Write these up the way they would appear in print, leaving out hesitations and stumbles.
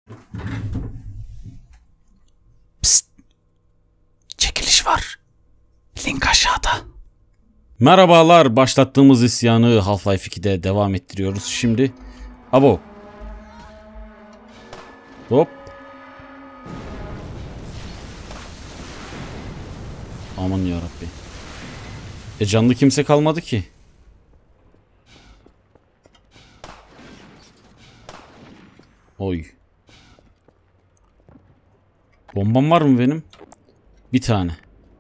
Psst. Çekiliş var. Link aşağıda. Merhabalar. Başlattığımız isyanı Half-Life 2'de devam ettiriyoruz. Şimdi. Abo. Hop. Aman yarabbi. Canlı kimse kalmadı ki. Oy. Bombam var mı benim? Bir tane.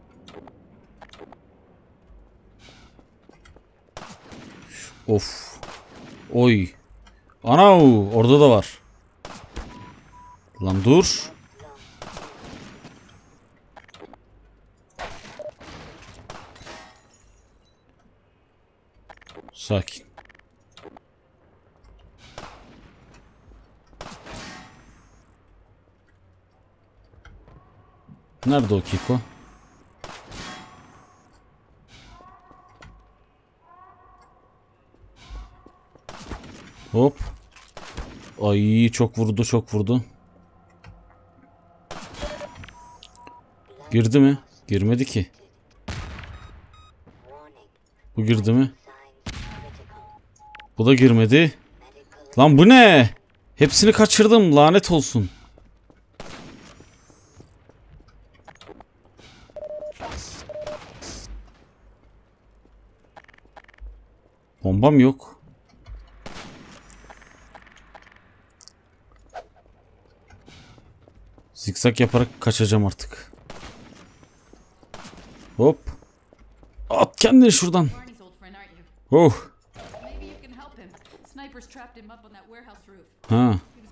Of. Oy. Ana, orada da var. Lan dur. Sakin. Nerede o Kiko? Hop. Ay çok vurdu, çok vurdu. Girdi mi? Girmedi ki. Bu girdi mi? Bu da girmedi. Lan bu ne? Hepsini kaçırdım, lanet olsun. Bombam yok. Zikzak yaparak kaçacağım artık. Hop. At kendini şuradan. Oh. Ha.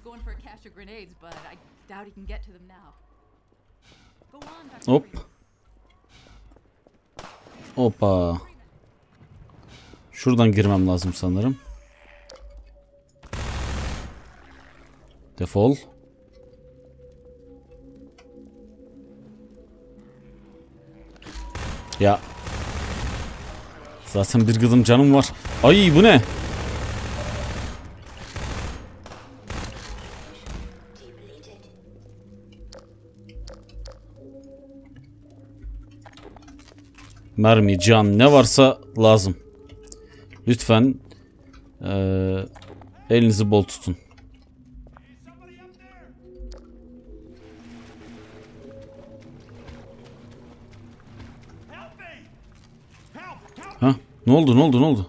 Hop. Hoppa. Şuradan girmem lazım sanırım. Defol. Ya. Zaten bir gıdım canım var. Ay bu ne? Mermi, can, ne varsa lazım. Lütfen elinizi bol tutun. Ha, ne oldu, ne oldu, ne oldu?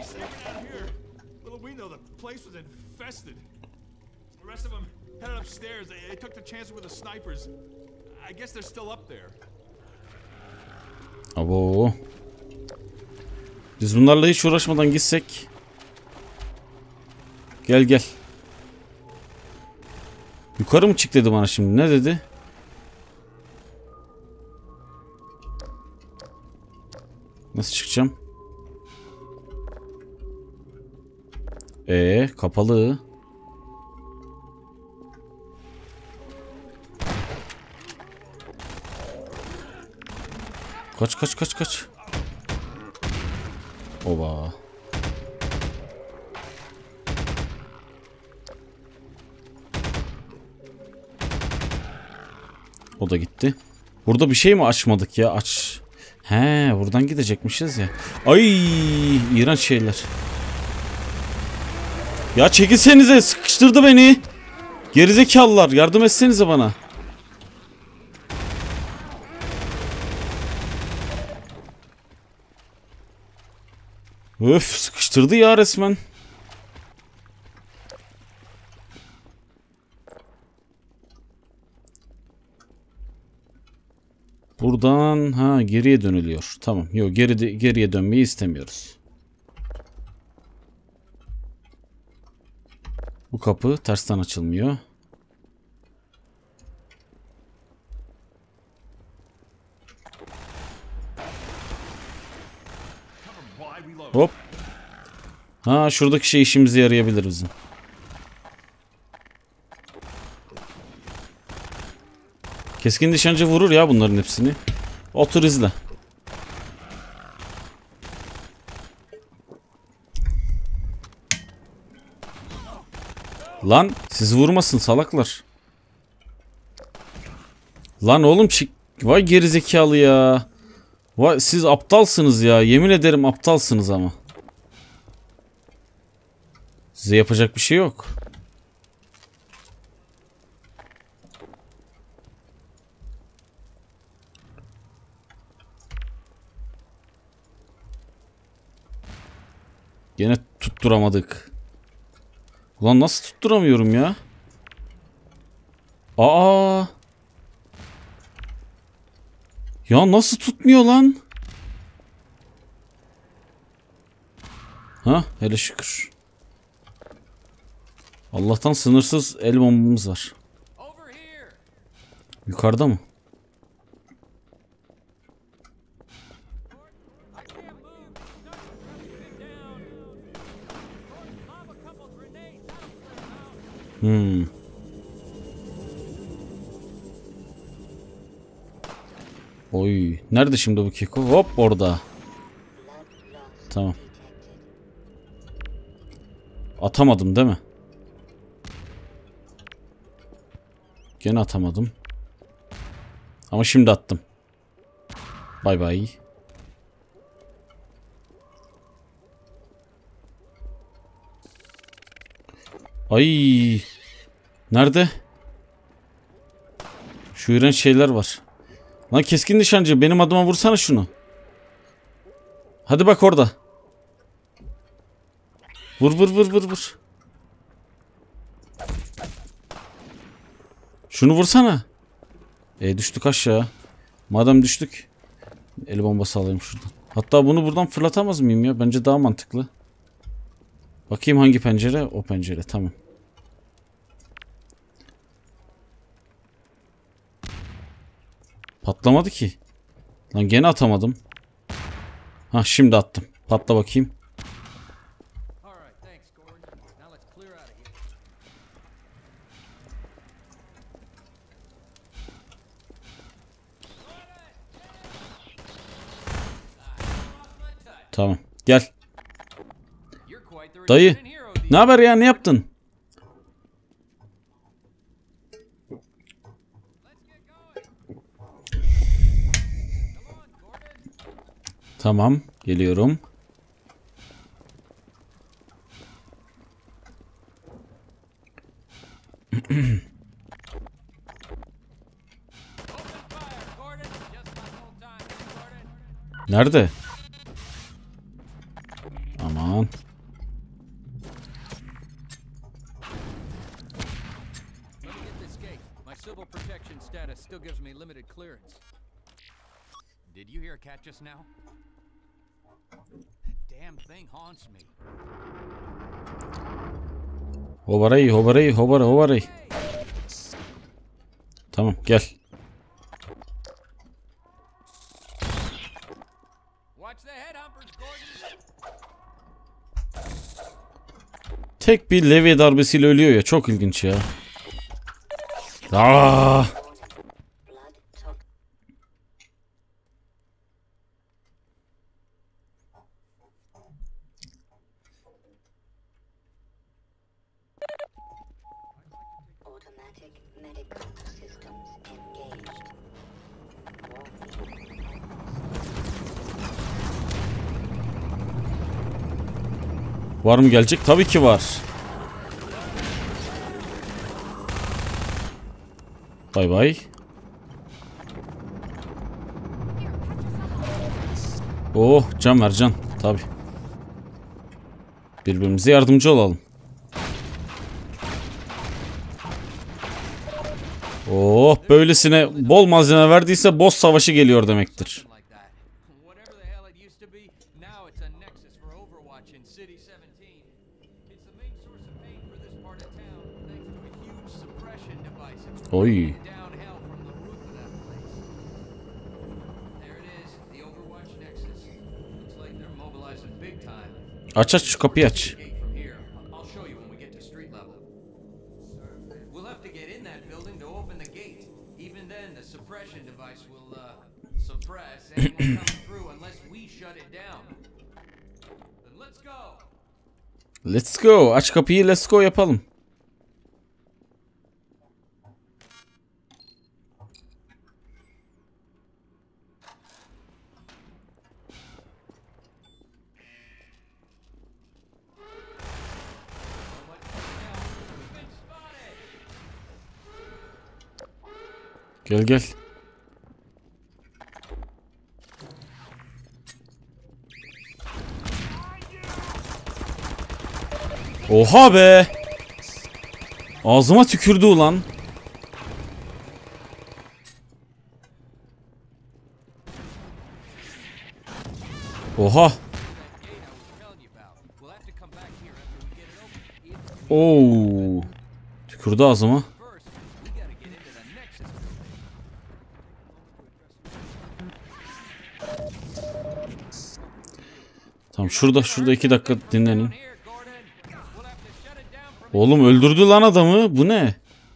Abo. Biz bunlarla hiç uğraşmadan gitsek. Gel gel. Yukarı mı çık dedi bana şimdi. Ne dedi? Nasıl çıkacağım? Kapalı. Kaç kaç kaç kaç. Oba. O da gitti. Burada bir şey mi açmadık ya? Aç. He, buradan gidecekmişiz ya. Ay, iğrenç şeyler. Ya çekilsenize, sıkıştırdı beni. Gerizekalılar, yardım etsenize bana. Öf, sıkıştırdı ya resmen. Buradan geriye dönülüyor. Tamam. Yok, geriye dönmeyi istemiyoruz. Bu kapı tersten açılmıyor. Hop. Şuradaki şey işimize yarayabilir bizim. Keskin nişancı vurur ya bunların hepsini. Otur izle. Lan siz vurmasın salaklar. Lan oğlum çık. Vay gerizekalı ya. Vay siz aptalsınız ya. Yemin ederim aptalsınız ama. Size yapacak bir şey yok. Gene tutturamadık. Ulan nasıl tutturamıyorum ya? Aa! Ya nasıl tutmuyor lan? Ha, hele şükür. Allah'tan sınırsız el bombamız var. Yukarıda mı? Oy. Nerede şimdi bu keko? Hop orada. Tamam. Atamadım değil mi? Gene atamadım. Ama şimdi attım. Bay bay. Ay. Nerede? Şu iğrenç şeyler var. Lan keskin nişancı benim adıma vursana şunu. Hadi bak orada. Vur vur vur vur vur. Şunu vursana. Düştük aşağı. Madem düştük. El bombası alayım şuradan. Hatta bunu buradan fırlatamaz mıyım ya? Bence daha mantıklı. Bakayım hangi pencere? O pencere tamam. Patlamadı ki. Lan gene atamadım. Ha şimdi attım. Patla bakayım. Tamam. Gel. Dayı. Ne haber ya? Ne yaptın? Tamam. Geliyorum. Nerede? Aman. Did you hear a cat just now? That damn thing haunts me. Hovarayı, hovarayı, hovarayı. Tamam gel. Tek bir levye darbesiyle ölüyor ya. Çok ilginç ya. Aa! Var mı gelecek? Tabii ki var. Bay bay. Oh can ver can. Tabii. Birbirimize yardımcı olalım. Oh böylesine bol malzeme verdiyse boss savaşı geliyor demektir. Oy. Aç aç şu kapıyı aç. Let's go. Aç kapıyı, let's go yapalım. Gel gel. Oha be. Ağzıma tükürdü ulan. Oha. Oo. Tükürdü ağzıma. Tamam şurada 2 dakika dinlenin. Oğlum öldürdü lan adamı. Bu ne?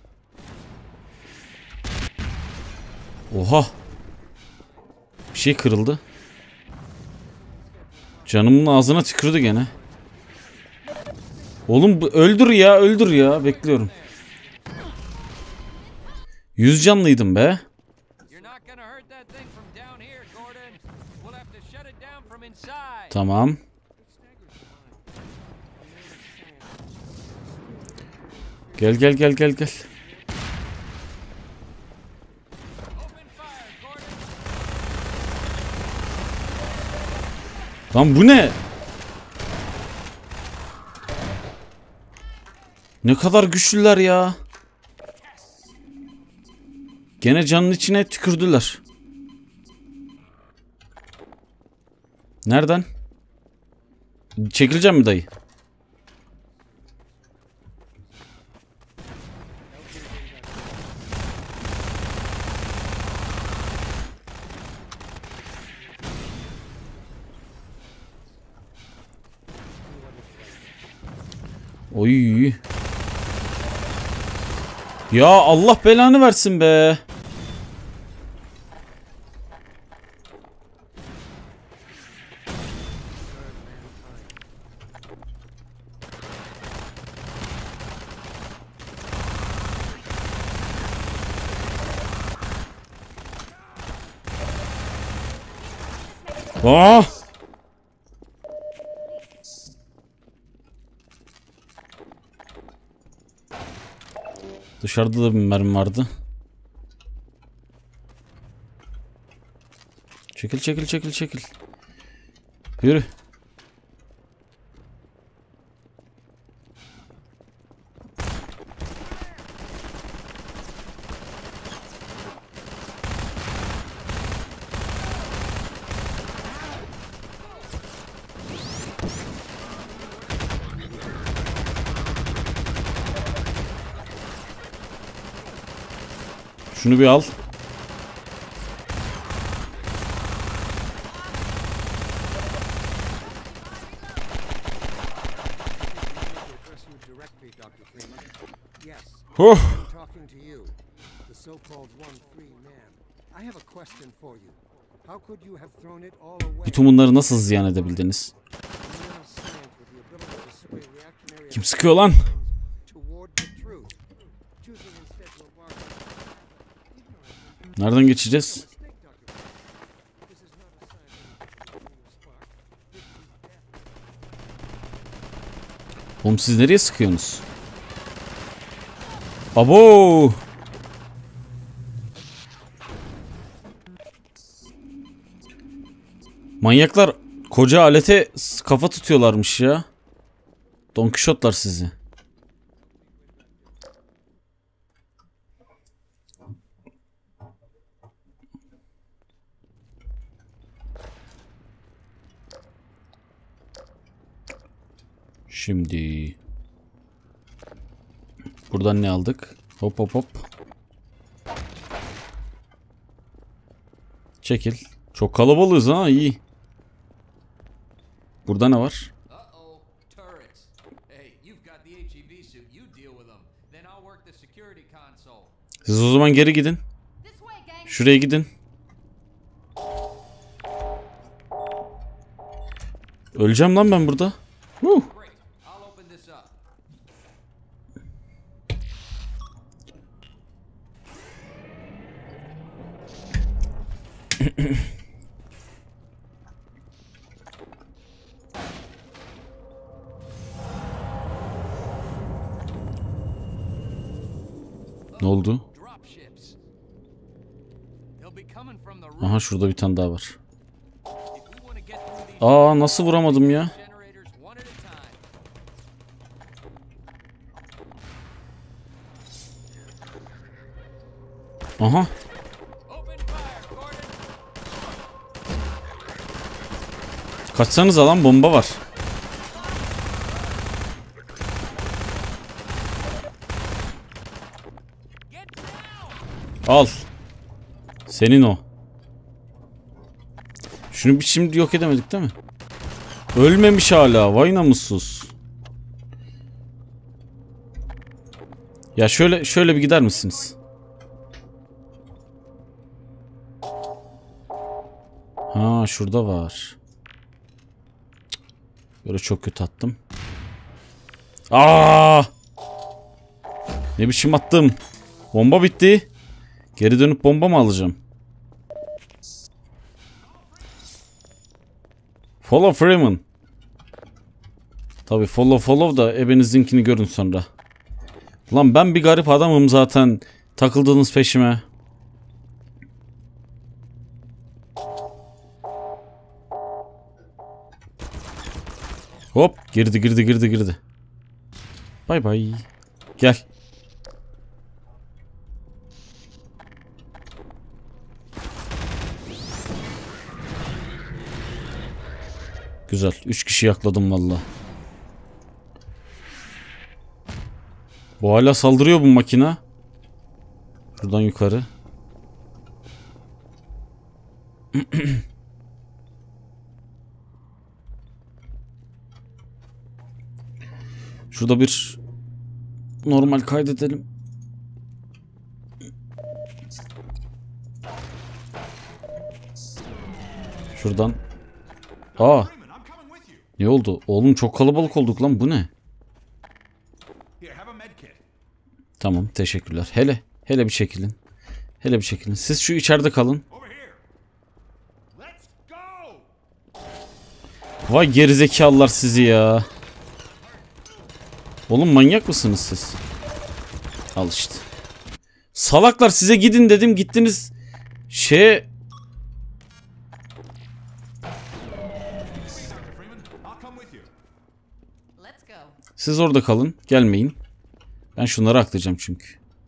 Oha. Bir şey kırıldı. Canımın ağzına tükürdü gene. Oğlum öldür ya, öldür ya. Bekliyorum. 100 canlıydım be. Tamam. Gel gel gel gel gel. Lan bu ne? Ne kadar güçlüler ya. Gene canın içine tükürdüler. Nereden? Çekileceğim mi dayı? Oy. Ya Allah belanı versin be. Aa! Dışarıda da bir mermi vardı. Çekil çekil çekil çekil. Yürü. Şunu bir al. Huh. Bütün bunları nasıl ziyan edebildiniz? Kim sıkıyor lan? Nereden geçeceğiz? Oğlum siz nereye sıkıyorsunuz? Abo! Manyaklar koca alete kafa tutuyorlarmış ya. Don Kişotlar sizi. Şimdi buradan ne aldık? Hop hop hop. Çekil. Çok kalabalığız ha, iyi. Burada ne var? Siz o zaman geri gidin. Şuraya gidin. Öleceğim lan ben burada. Ne oldu? They'll be coming from the roof. Aha şurada bir tane daha var. If we want to get through these Aa nasıl vuramadım ya? generators one at a time. Aha. Open fire, Gordon. Kaçsanıza lan, bomba var. Get down. Al. Senin o. Şunu bir şimdi yok edemedik değil mi? Ölmemiş hala. Vay namussuz. Ya şöyle bir gider misiniz? Ha şurada var. Böyle çok kötü attım. Aa! Ne biçim attım? Bomba bitti. Geri dönüp bomba mı alacağım? Follow Freeman. Tabi follow da ebenizinkini görün sonra. Lan ben bir garip adamım zaten. Takıldığınız peşime. Hop girdi. Bay bay. Gel. Güzel. 3 kişi yakladım valla. Bu hala saldırıyor bu makina. Buradan yukarı. Şurada bir normal kaydedelim. Şuradan. Aa. Ne oldu? Oğlum çok kalabalık olduk lan, bu ne? Tamam teşekkürler. Hele bir çekilin. Hele bir çekilin. Siz şu içeride kalın. Vay gerizekalılar sizi ya. Oğlum manyak mısınız siz? Al işte. Salaklar, size gidin dedim, gittiniz. Siz orada kalın. Gelmeyin. Ben şunları aklayacağım çünkü.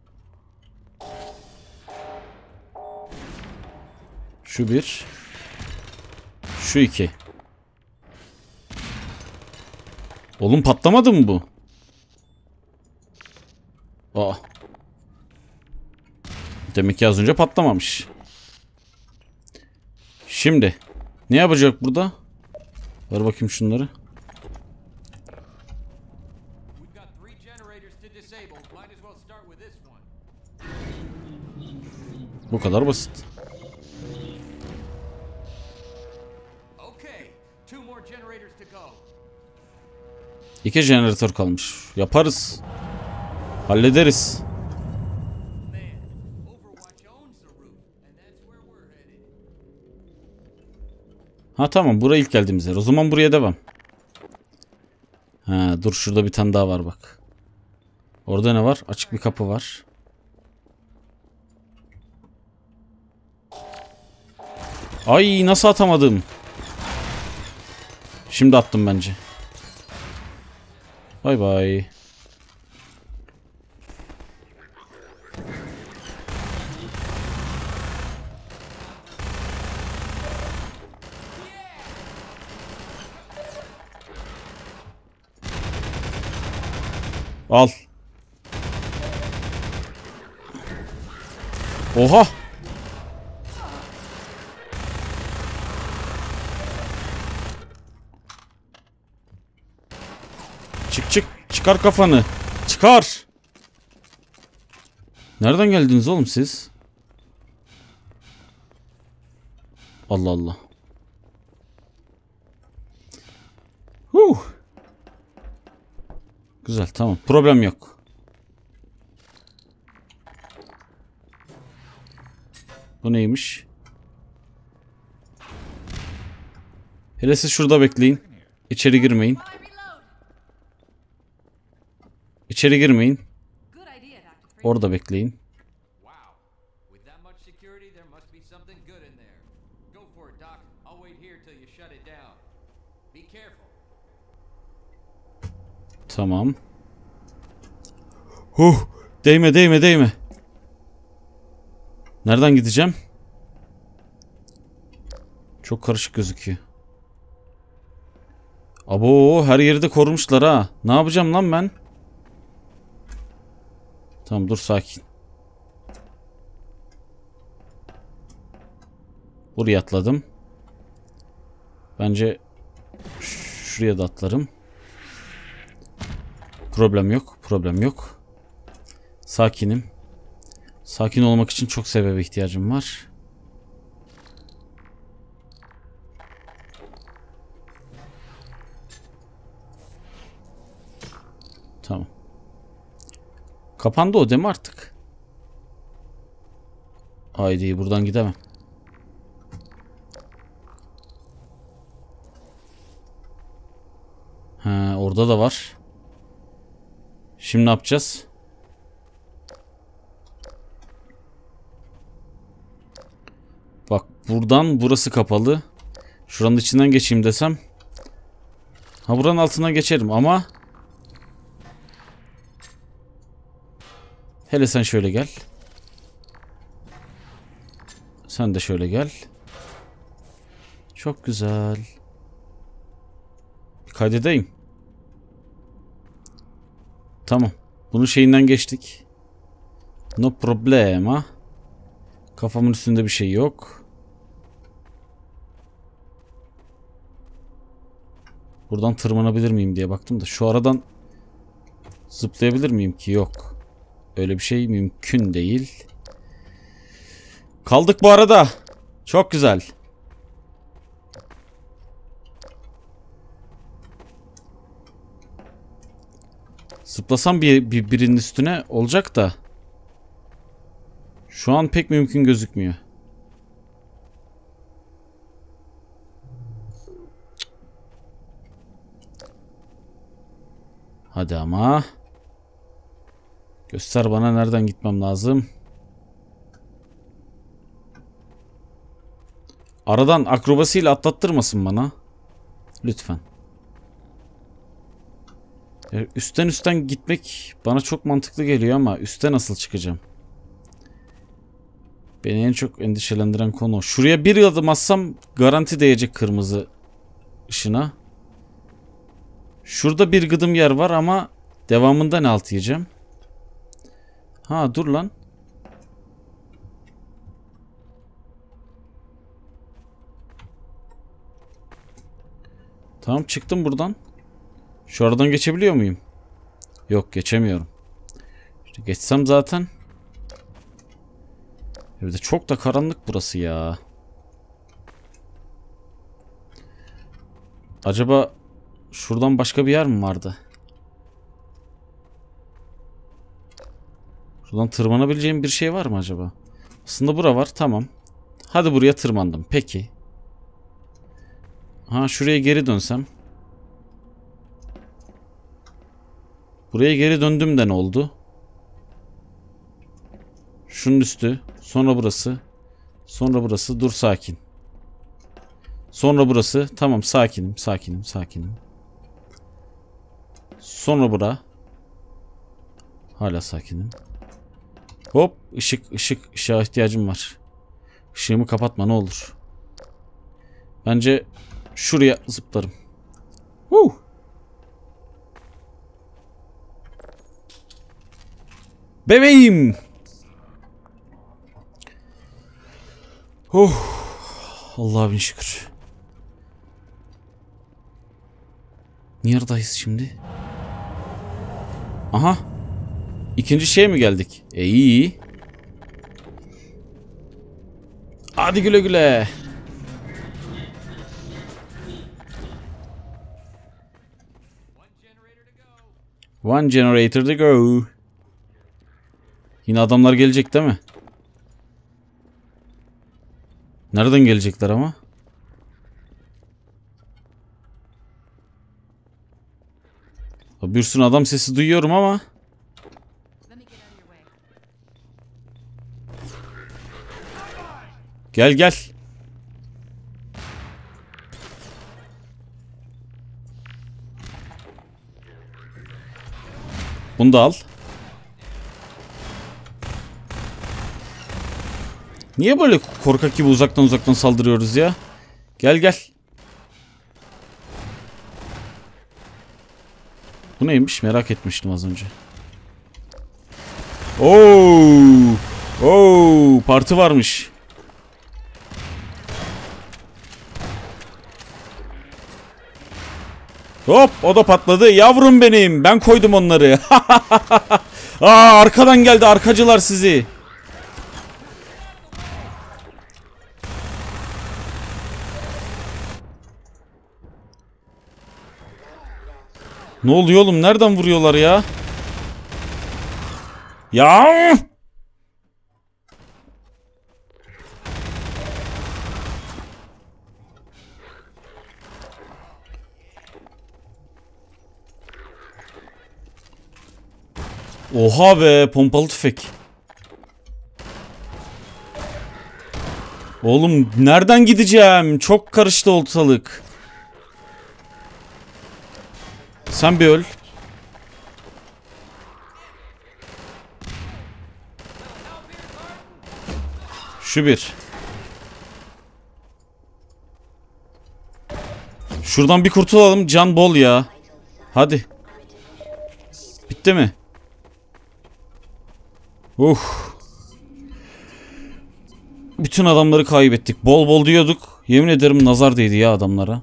Şu bir. Şu iki. Oğlum patlamadı mı bu? Aa. Demek ki az önce patlamamış. Şimdi. Ne yapacak burada? Ver bakayım şunları. We've got 3 generators to disable. Might as well start with this one. Bu kadar basit. Okay, 2 more generators to go. 2 jeneratör kalmış. Yaparız. Hallederiz. Man, Overwatch owns the roof, and that's where we're headed. Ha tamam, buraya ilk geldiğimiz yer. O zaman buraya devam. Ha dur, şurada bir tane daha var bak. Orada ne var? Açık bir kapı var. Ay nasıl atamadım? Şimdi attım bence. Bay bay. Al. Oha. Çık. Çıkar kafanı. Çıkar. Nereden geldiniz oğlum siz? Allah Allah. Güzel, tamam. Problem yok. Bu neymiş? Hele siz şurada bekleyin. İçeri girmeyin. İçeri girmeyin. Orada bekleyin. Wow. With that much security, there must be something Tamam. Değme değme değme. Nereden gideceğim? Çok karışık gözüküyor. Abo, her yeri de korumuşlar ha. Ne yapacağım lan ben? Tamam, dur sakin. Buraya atladım. Bence şuraya da atlarım. Problem yok. Problem yok. Sakinim. Sakin olmak için çok sebebe ihtiyacım var. Tamam. Kapandı o değil mi artık? Haydi, buradan gidemem. Ha, orada da var. Şimdi ne yapacağız? Bak, buradan burası kapalı. Şuranın içinden geçeyim desem. Ha, buranın altından geçerim ama. Hele sen şöyle gel. Sen de şöyle gel. Çok güzel. Kaydedeyim. Tamam. Bunun şeyinden geçtik. No problema. Kafamın üstünde bir şey yok. Buradan tırmanabilir miyim diye baktım da şu aradan zıplayabilir miyim ki? Yok. Öyle bir şey mümkün değil. Kaldık bu arada. Çok güzel. Zıplasam birinin üstüne olacak da. Şu an pek mümkün gözükmüyor. Hadi ama. Göster bana nereden gitmem lazım. Aradan akrobasiyle atlattırmasın bana. Lütfen. Üstten gitmek bana çok mantıklı geliyor ama üste nasıl çıkacağım? Beni en çok endişelendiren konu o. Şuraya bir adım atsam garanti değecek kırmızı ışına. Şurada bir gıdım yer var ama devamında ne alt yiyeceğim? Ha, dur lan. Tamam, çıktım buradan. Şu aradan geçebiliyor muyum? Yok, geçemiyorum. İşte geçsem zaten. Evde çok da karanlık burası ya. Acaba şuradan başka bir yer mi vardı? Şuradan tırmanabileceğim bir şey var mı acaba? Aslında bura var, tamam. Hadi buraya tırmandım. Peki. Ha, şuraya geri dönsem. Buraya geri döndüm de ne oldu? Şunun üstü. Sonra burası. Sonra burası. Dur, sakin. Sonra burası. Tamam, sakinim. Sakinim. Sakinim. Sonra bura. Hala sakinim. Hop. Işığa ihtiyacım var. Işığımı kapatma ne olur. Bence şuraya zıplarım. Bebeğim. Allah'a bin şükür. Neredeyiz şimdi? Aha. İkinci şeye mi geldik? İyi. Hadi güle güle. One generator to go. Yine adamlar gelecek değil mi? Nereden gelecekler ama? Bir sürü adam sesi duyuyorum ama. Gel gel. Bunu da al. Niye böyle korkak gibi uzaktan saldırıyoruz ya? Gel gel. Bu neymiş? Merak etmiştim az önce. Oo! Oo! Parti varmış. Hop, o da patladı. Yavrum benim. Ben koydum onları. Aa, arkadan geldi arkacılar sizi. Ne oluyor oğlum? Nereden vuruyorlar ya? Ya! Oha be, pompalı tüfek. Oğlum nereden gideceğim? Çok karıştı ortalık. Sen bir öl. Şu bir. Şuradan bir kurtulalım. Can bol ya. Hadi. Bitti mi? Bütün adamları kaybettik. Bol bol diyorduk. Yemin ederim nazar değdi ya adamlara.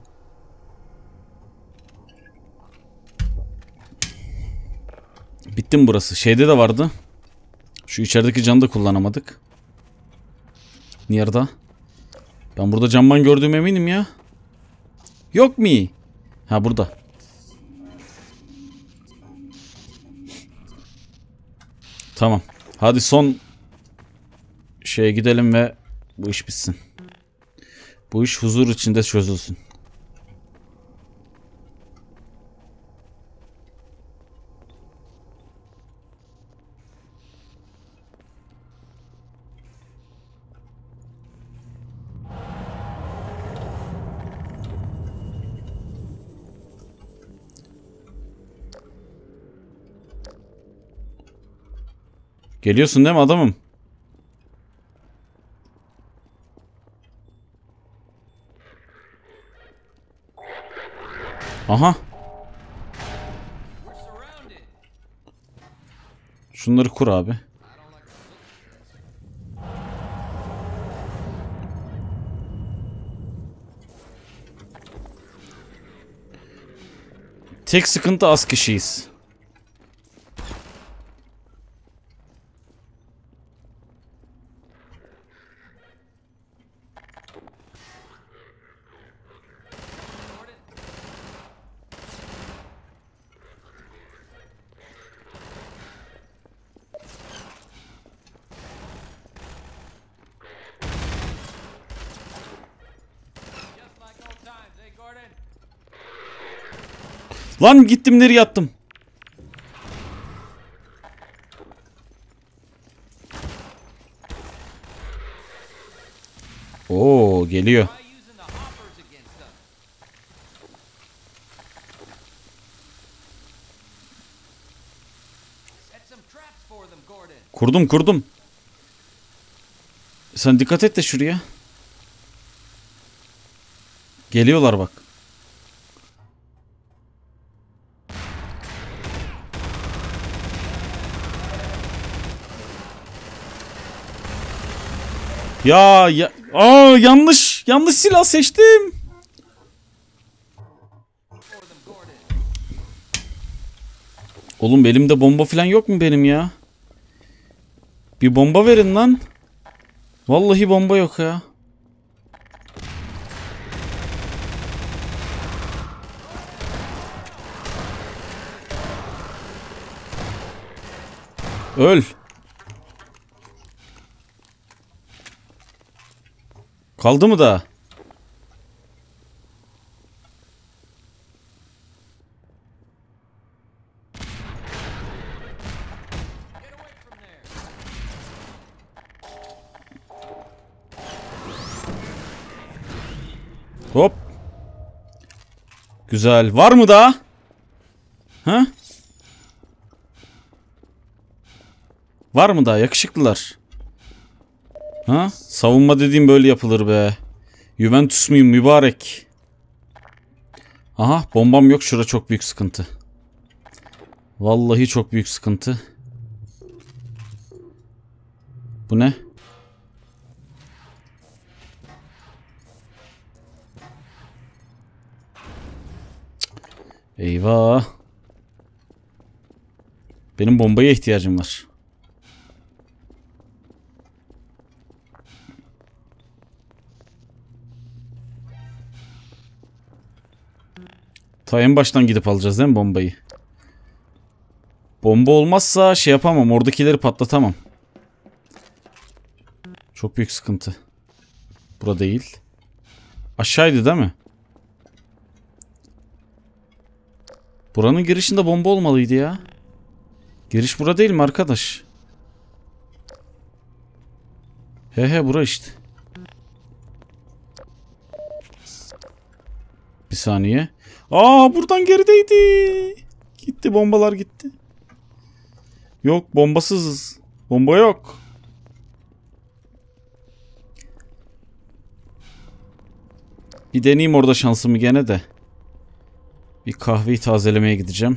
Bitti mi burası? Şeyde de vardı. Şu içerideki canı da kullanamadık. Nerede? Ben burada camban gördüğüm eminim ya. Yok mu? Ha, burada. Tamam. Hadi son şeye gidelim ve bu iş bitsin. Bu iş huzur içinde çözülsün. Geliyorsun değil mi adamım? Aha. Şunları kur abi. Tek sıkıntı az kişiyiz. Lan gittim nereye attım? Oo, geliyor. Kurdum. Sen dikkat et de şuraya. Geliyorlar bak. Ya yanlış silah seçtim. Oğlum elimde bomba falan yok mu benim ya? Bir bomba verin lan. Vallahi bomba yok ya. Öl. Kaldı mı da? Hop. Güzel. Var mı daha? Ha? Var mı daha yakışıklılar? Ha? Savunma dediğim böyle yapılır be. Juventus muyum mübarek? Aha bombam yok. Şura çok büyük sıkıntı. Vallahi çok büyük sıkıntı. Bu ne? Eyvah. Benim bombaya ihtiyacım var. Ta en baştan gidip alacağız değil mi bombayı? Bomba olmazsa şey yapamam. Oradakileri patlatamam. Çok büyük sıkıntı. Bura değil. Aşağıydı değil mi? Buranın girişinde bomba olmalıydı ya. Giriş bura değil mi arkadaş? He bura işte. Bir saniye. Aa buradan gerideydi. Gitti bombalar gitti. Yok bombasızız. Bomba yok. Bir deneyeyim orada şansımı gene de. Bir kahveyi tazelemeye gideceğim.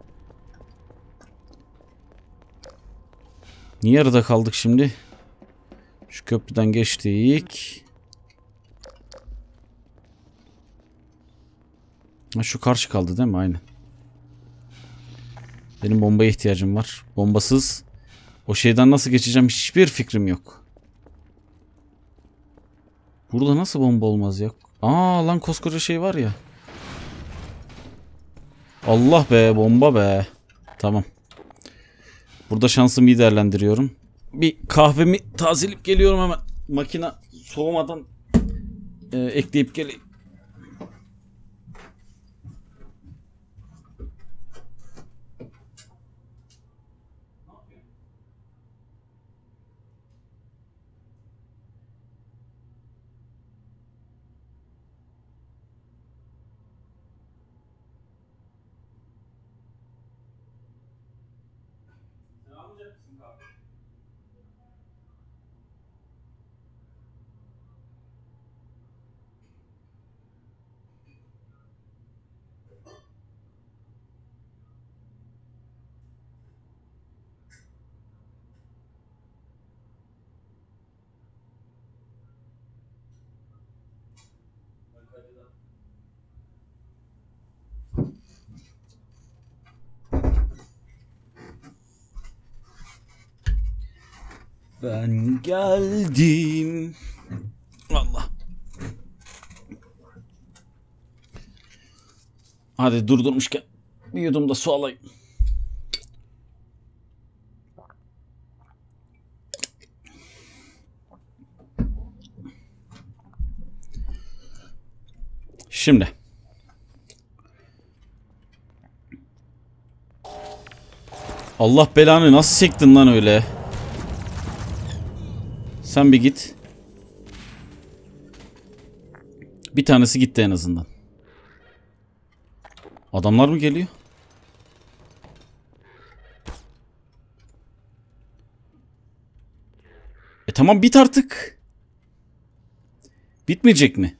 Niye yarıda kaldık şimdi? Şu köprüden geçtik. Ha, şu karşı kaldı değil mi? Aynen. Benim bombaya ihtiyacım var. Bombasız o şeyden nasıl geçeceğim hiçbir fikrim yok. Burada nasıl bomba olmaz ya? Aa lan koskoca şey var ya. Allah be bomba be. Tamam. Burada şansımı iyi değerlendiriyorum. Bir kahvemi tazeleyip geliyorum hemen. Makine soğumadan ekleyip geleyim. Ben geldim. Allah. Hadi durdurmuşken bir yudum da su alayım. Şimdi. Allah belanı nasıl sektin lan öyle? Sen bir git. Bir tanesi gitti en azından. Adamlar mı geliyor? Tamam bit artık. Bitmeyecek mi?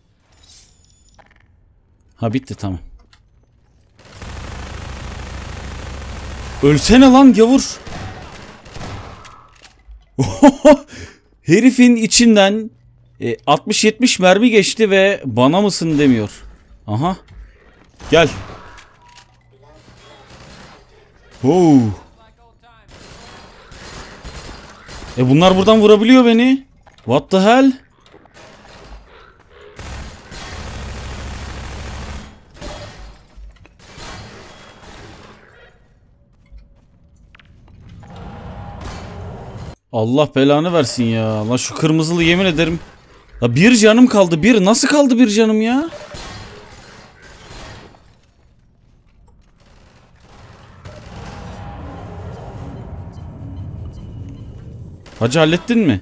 Ha bitti tamam. Ölsene lan gavur. Herifin içinden 60-70 mermi geçti ve bana mısın demiyor. Aha. Gel. Oh. Bunlar buradan vurabiliyor beni. What the hell? Allah belanı versin ya. La şu kırmızılı yemin ederim. La bir canım kaldı. Bir nasıl kaldı bir canım ya? Hacı hallettin mi?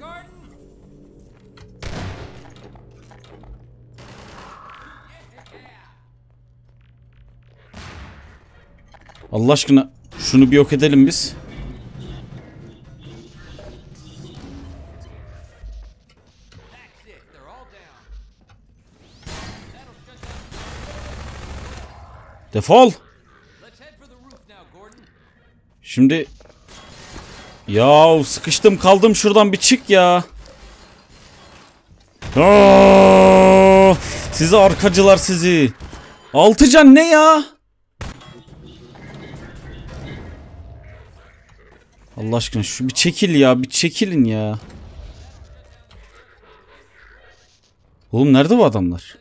Allah aşkına şunu bir yok edelim biz. Defol. Let's head for the roof now, Gordon. Şimdi ya sıkıştım kaldım, şuradan bir çık ya. Aa, sizi arkacılar sizi. 6 can ne ya? Allah aşkına şu bir çekil ya, bir çekilin ya. Oğlum nerede bu adamlar?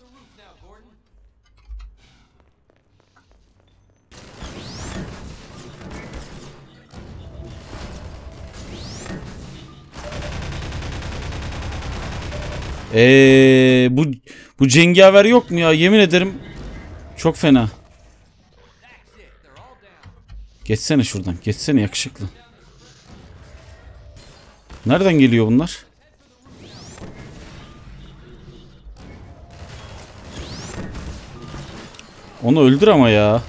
Bu cengaver yok mu ya? Yemin ederim çok fena. Geçsene şuradan. Geçsene yakışıklı. Nereden geliyor bunlar? Onu öldür ama ya.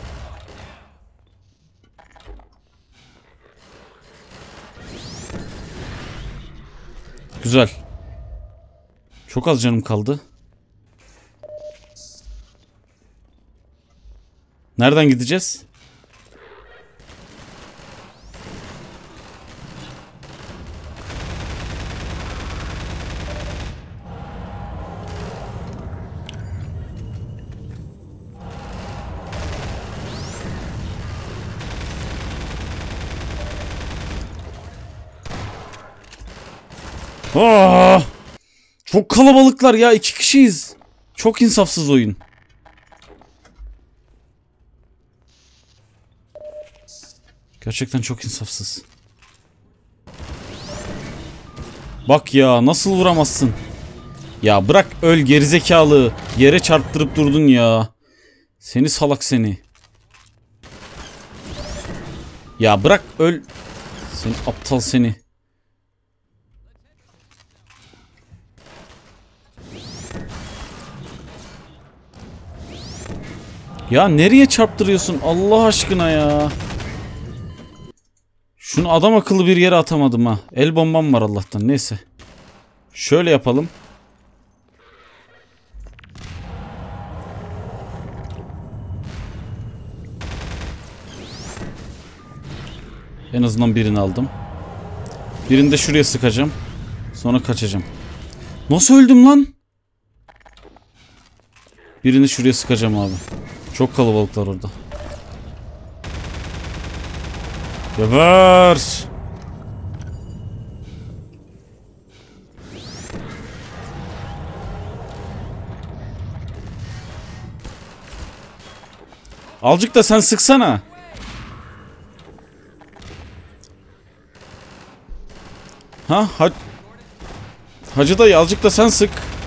Güzel. Çok az canım kaldı. Nereden gideceğiz? Aa! Çok kalabalıklar ya, 2 kişiyiz. Çok insafsız oyun. Gerçekten çok insafsız. Bak ya, nasıl vuramazsın? Ya bırak öl gerizekalı. Yere çarptırıp durdun ya. Seni salak seni. Ya bırak öl. Seni aptal seni. Ya nereye çarptırıyorsun Allah aşkına ya? Şunu adam akıllı bir yere atamadım ha. El bombam var Allah'tan, neyse. Şöyle yapalım. En azından birini aldım. Birini de şuraya sıkacağım. Sonra kaçacağım. Nasıl öldüm lan? Birini şuraya sıkacağım abi. Çok kalabalıklar orada. Geber! Azıcık da sen sıksana. Ha? Hacı dayı azıcık da sen sık.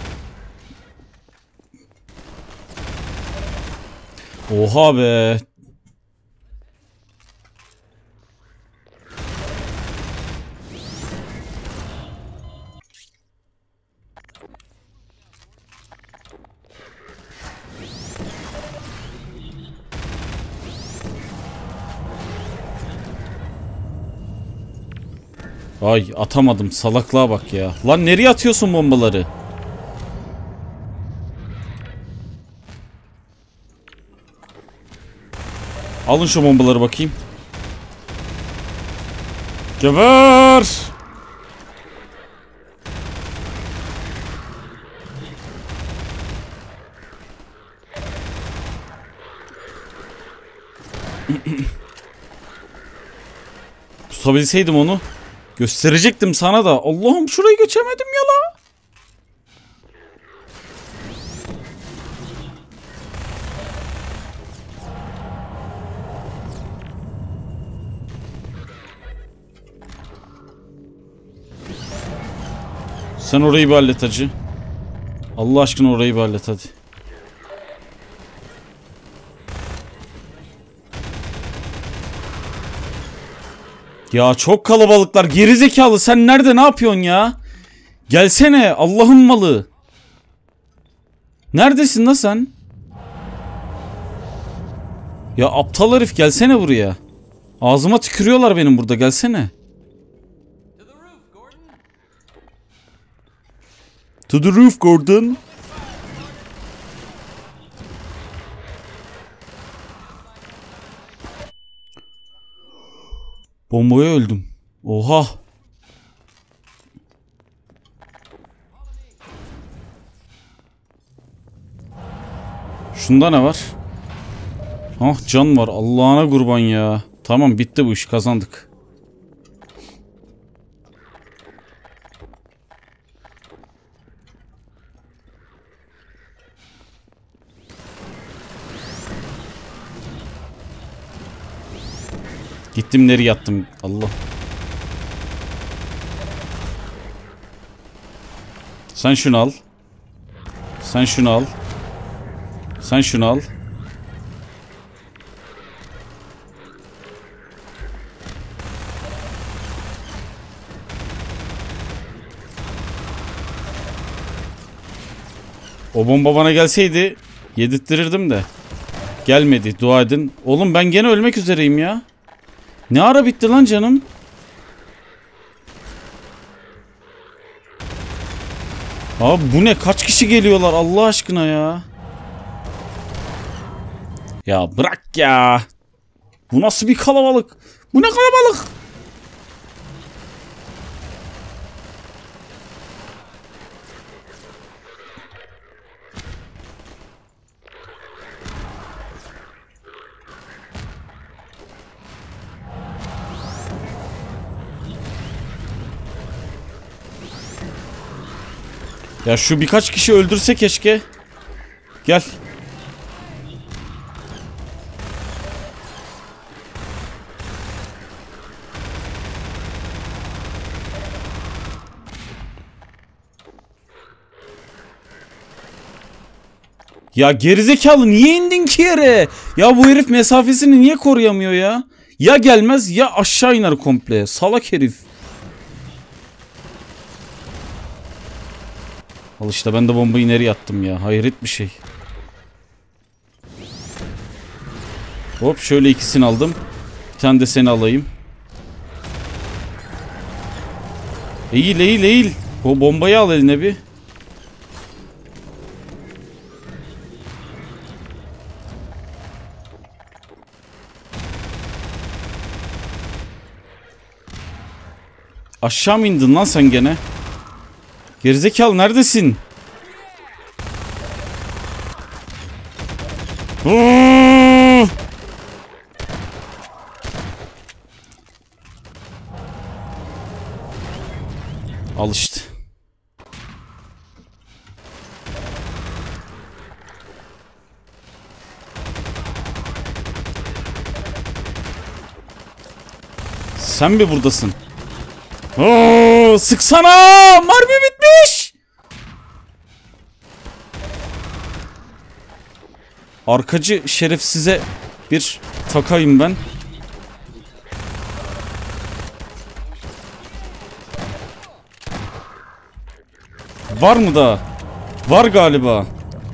Oha be. Ay atamadım, salaklığa bak ya. Lan nereye atıyorsun bombaları? Alın şu bombaları bakayım. Geber! Tutabilseydim onu gösterecektim sana da. Allah'ım şurayı geçemedim ya la. Sen orayı bir hallet hacı. Allah aşkına orayı bir hallet hadi. Ya çok kalabalıklar, gerizekalı, sen nerede ne yapıyorsun ya? Gelsene Allah'ın malı. Neredesin lan sen? Ya aptal herif, gelsene buraya. Ağzıma tükürüyorlar benim burada, gelsene. To the roof Gordon. Bombaya öldüm. Oha. Şunda ne var? Ah can var. Allah'ına kurban ya. Tamam bitti bu iş. Kazandık. Gittim nereye yattım. Allah. Sen şunu al. Sen şunu al. Sen şunu al. O bomba bana gelseydi yedirttirirdim de. Gelmedi. Dua edin. Oğlum ben gene ölmek üzereyim ya. Ne ara bitti lan canım? Abi bu ne? Kaç kişi geliyorlar Allah aşkına ya? Ya bırak ya. Bu nasıl bir kalabalık? Bu ne kalabalık? Ya şu birkaç kişi öldürse keşke. Gel. Ya gerizekalı niye indin ki yere? Ya bu herif mesafesini niye koruyamıyor ya? Ya gelmez ya aşağı iner komple. Salak herif. Al işte ben de bombayı nereye attım ya. Hayret bir şey. Hop şöyle ikisini aldım. Bir tane de seni alayım. Eğil eğil eğil. O bombayı al eline bir. Aşağı mı indin lan sen gene? Gerizekalı neredesin? Al işte. Sen mi buradasın? Sıksana! Mermi bitmiş! Arkacı şerefsize bir takayım ben. Var mı da? Var galiba.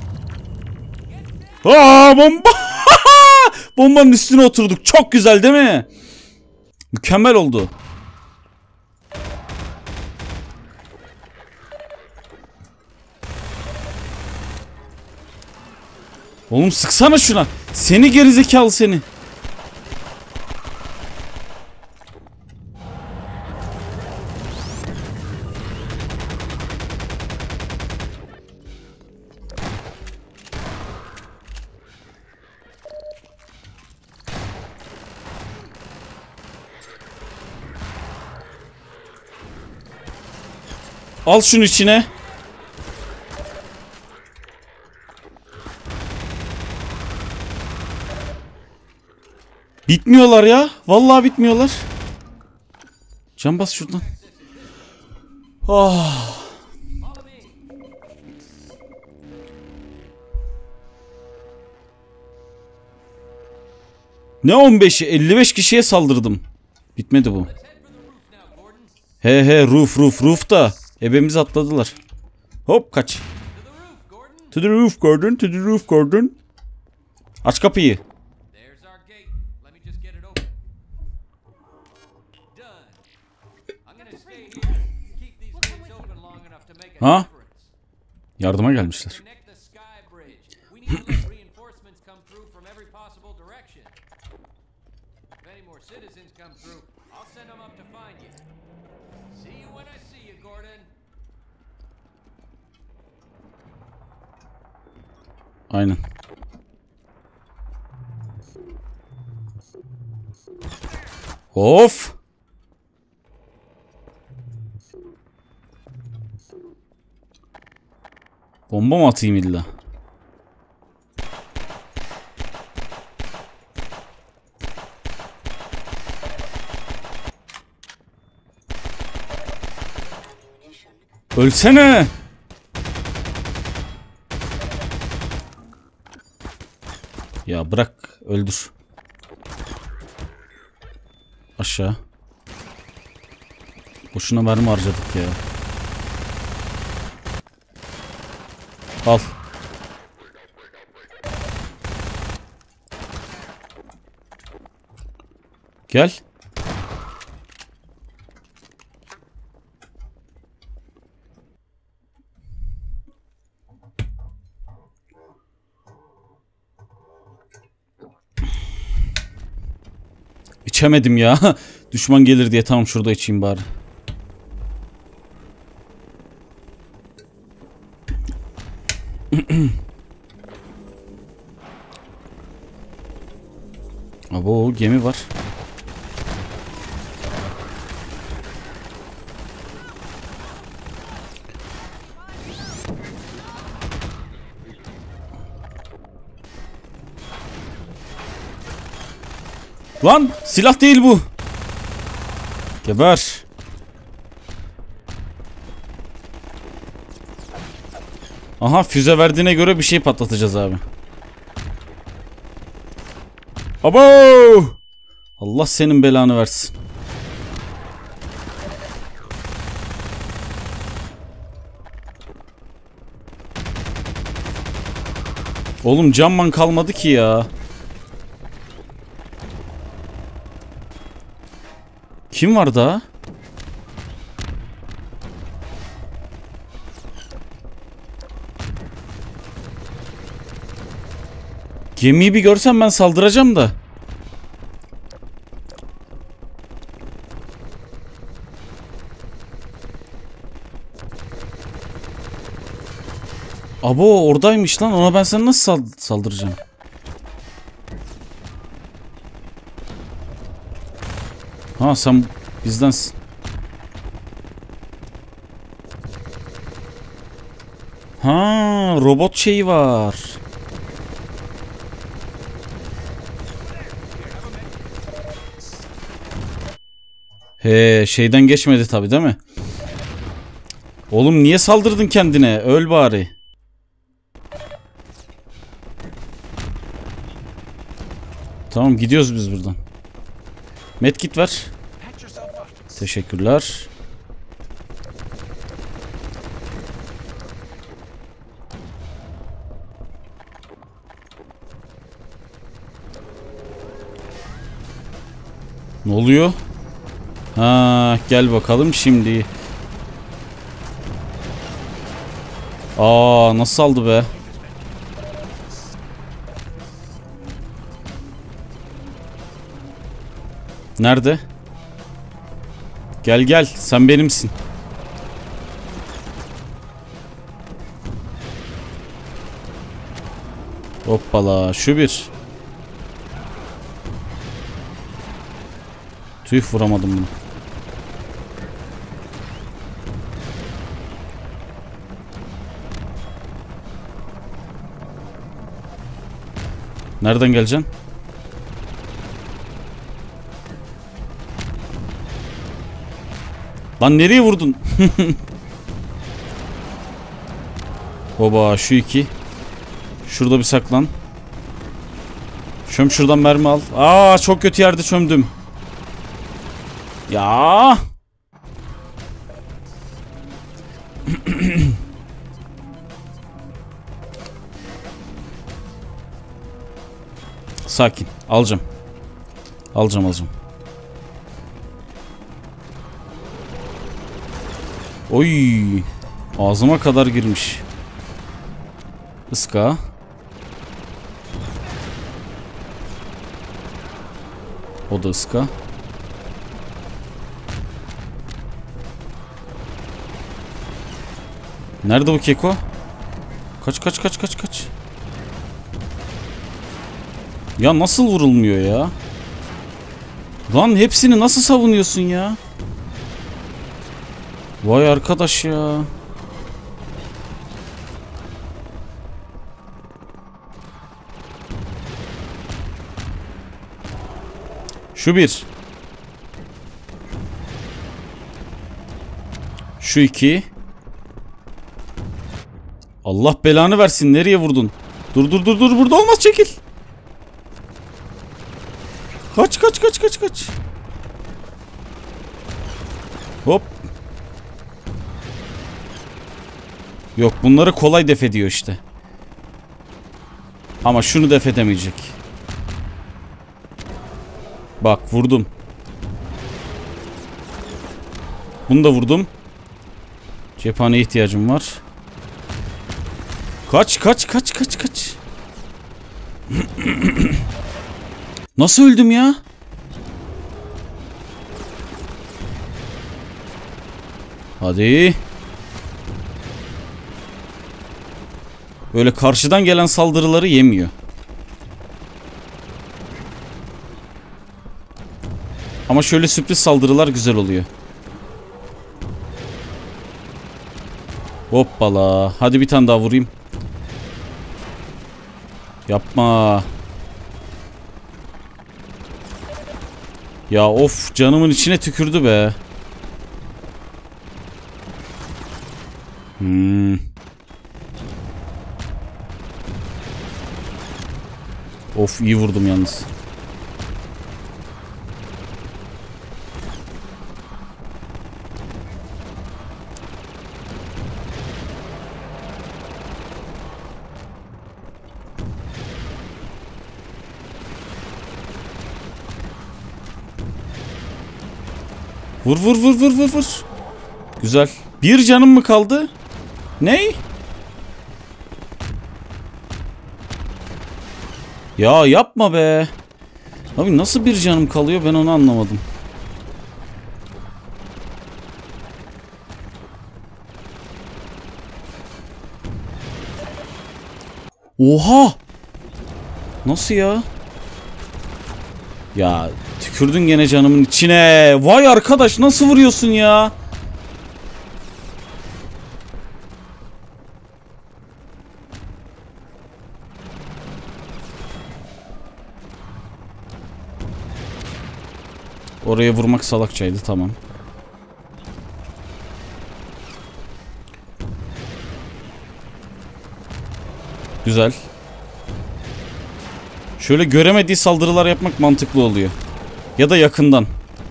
Bomba! Bombanın üstüne oturduk. Çok güzel değil mi? Mükemmel oldu. Oğlum sıksana şuna. Seni gerizekalı seni. Al şunu içine. Bitmiyorlar ya. Vallahi bitmiyorlar. Can bas şuradan. Ah. Ne 15'i? 55 kişiye saldırdım. Bitmedi bu. He roof da. Ebemizi atladılar. Hop kaç. To the roof Gordon. To the roof Gordon. Aç kapıyı. Ha? Yardıma gelmişler. Aynen. Of. Bomba mı atayım illa? Ölsene. Ya bırak, öldür. Aşağı. Boşuna mermi harcadık ya. Al. Gel. İçemedim ya. Düşman gelir diye, tamam şurada içeyim bari. Abo, gemi var. Lan silah değil bu. Geber. Aha, füze verdiğine göre bir şey patlatacağız abi. Abo! Allah senin belanı versin. Oğlum camman kalmadı ki ya. Kim var daha? Gemiyi bir görsem ben saldıracağım da. Abo, oradaymış lan. Ona ben sana nasıl saldıracağım? Ha, sen bizdensin. Ha, robot şeyi var. He, şeyden geçmedi tabi değil mi? Oğlum niye saldırdın kendine? Öl bari. Tamam, gidiyoruz biz buradan. Medkit ver. Teşekkürler. Ne oluyor? Ha, gel bakalım şimdi. Aa, nasıl aldı be? Nerede? Gel gel, sen benimsin. Hoppala, şu bir. Tüh, vuramadım bunu. Nereden geleceksin? Lan nereye vurdun? Baba, şu iki. Şurada bir saklan. Çöm şuradan, mermi al. Aa, çok kötü yerde çömdüm. Ya. Sakin. Alacağım. Alacağım. Oy. Ağzıma kadar girmiş. Iska. O da ıska. Nerede bu keko? Kaç. Ya nasıl vurulmuyor ya? Lan hepsini nasıl savunuyorsun ya? Vay arkadaş ya. Şu bir. Şu iki. Allah belanı versin. Nereye vurdun? Dur dur dur dur. Burada olmaz, çekil. Kaç kaç kaç kaç kaç. Hop. Yok, bunları kolay def ediyor işte. Ama şunu def edemeyecek. Bak vurdum. Bunu da vurdum. Cephaneye ihtiyacım var. Kaç kaç kaç kaç kaç. Nasıl öldüm ya? Hadi. Böyle karşıdan gelen saldırıları yemiyor. Ama şöyle sürpriz saldırılar güzel oluyor. Hoppala. Hadi bir tane daha vurayım. Yapma. Ya of, canımın içine tükürdü be. Of, iyi vurdum yalnız. Vur vur vur vur vur vur. Güzel. Bir canım mı kaldı? Ney? Ya yapma be. Abi nasıl bir canım kalıyor, ben onu anlamadım. Oha! Nasıl ya? Ya tükürdün gene canımın içine. Vay arkadaş, nasıl vuruyorsun ya? Oraya vurmak salakçaydı, tamam. Güzel. Şöyle göremediği saldırılar yapmak mantıklı oluyor. Ya da yakından.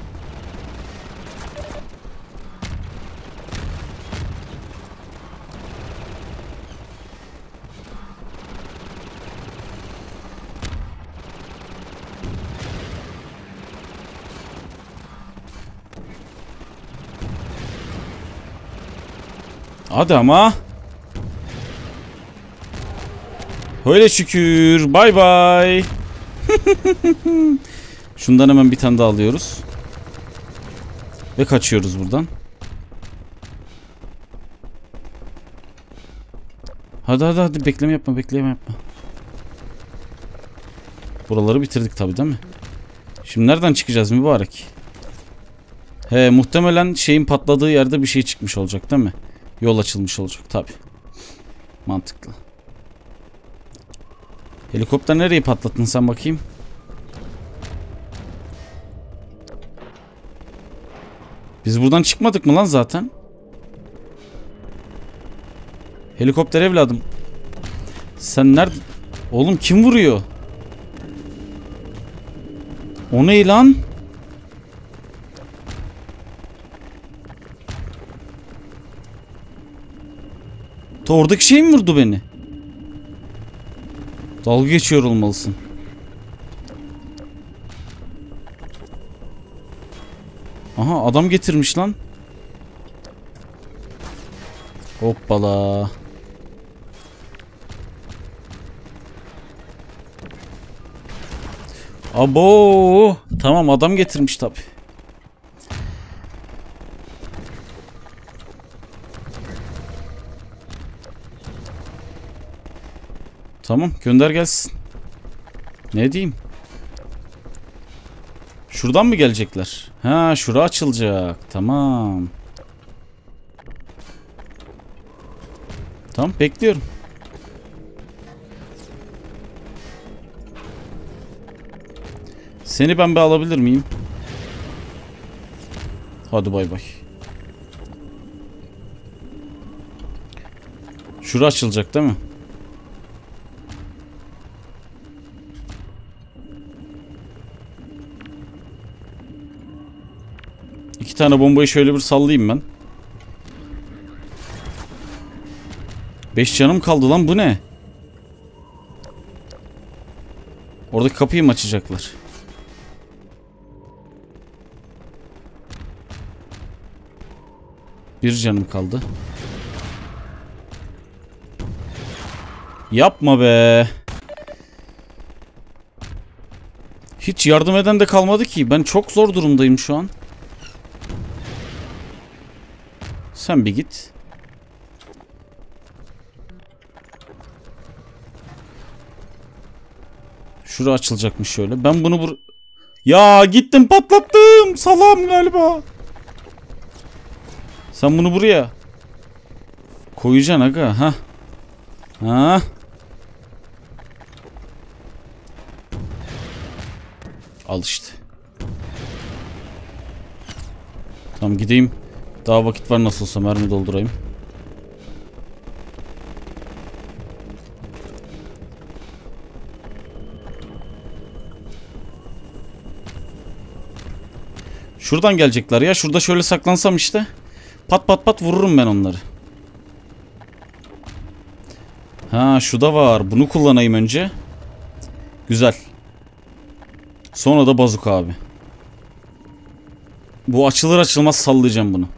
Hadi ama. Öyle şükür. Bay bay. Şundan hemen bir tane daha alıyoruz. Ve kaçıyoruz buradan. Hadi hadi hadi, bekleme yapma, bekleme yapma. Buraları bitirdik tabii, değil mi? Şimdi nereden çıkacağız mübarek? He, muhtemelen şeyin patladığı yerde bir şey çıkmış olacak değil mi? Yol açılmış olacak tabii. Mantıklı. Helikopter nereyi patlattın sen bakayım? Biz buradan çıkmadık mı lan zaten? Helikopter evladım. Sen nerede? Oğlum kim vuruyor? O ne lan? Oradaki şey mi vurdu beni? Dalga geçiyor olmalısın. Aha, adam getirmiş lan. Hoppala. Abo. Tamam, adam getirmiş tabi. Tamam, gönder gelsin. Ne diyeyim? Şuradan mı gelecekler? Ha, şura açılacak. Tamam. Tamam, bekliyorum. Seni ben bir alabilir miyim? Hadi bay bay. Şura açılacak değil mi? İki tane bombayı şöyle bir sallayayım ben. 5 canım kaldı lan, bu ne? Oradaki kapıyı mı açacaklar? Bir canım kaldı. Yapma be. Hiç yardım eden de kalmadı ki. Ben çok zor durumdayım şu an. Sen bir git. Şura açılacakmış şöyle. Ben bunu Ya gittim patlattım. Salam galiba. Sen bunu buraya koyacaksın aga. Ha. Ha. Al işte. Tamam, gideyim. Daha vakit var, nasıl olsa mermi doldurayım. Şuradan gelecekler ya. Şurada şöyle saklansam işte. Pat pat pat vururum ben onları. Ha, şu da var. Bunu kullanayım önce. Güzel. Sonra da bazuka abi. Bu açılır açılmaz sallayacağım bunu.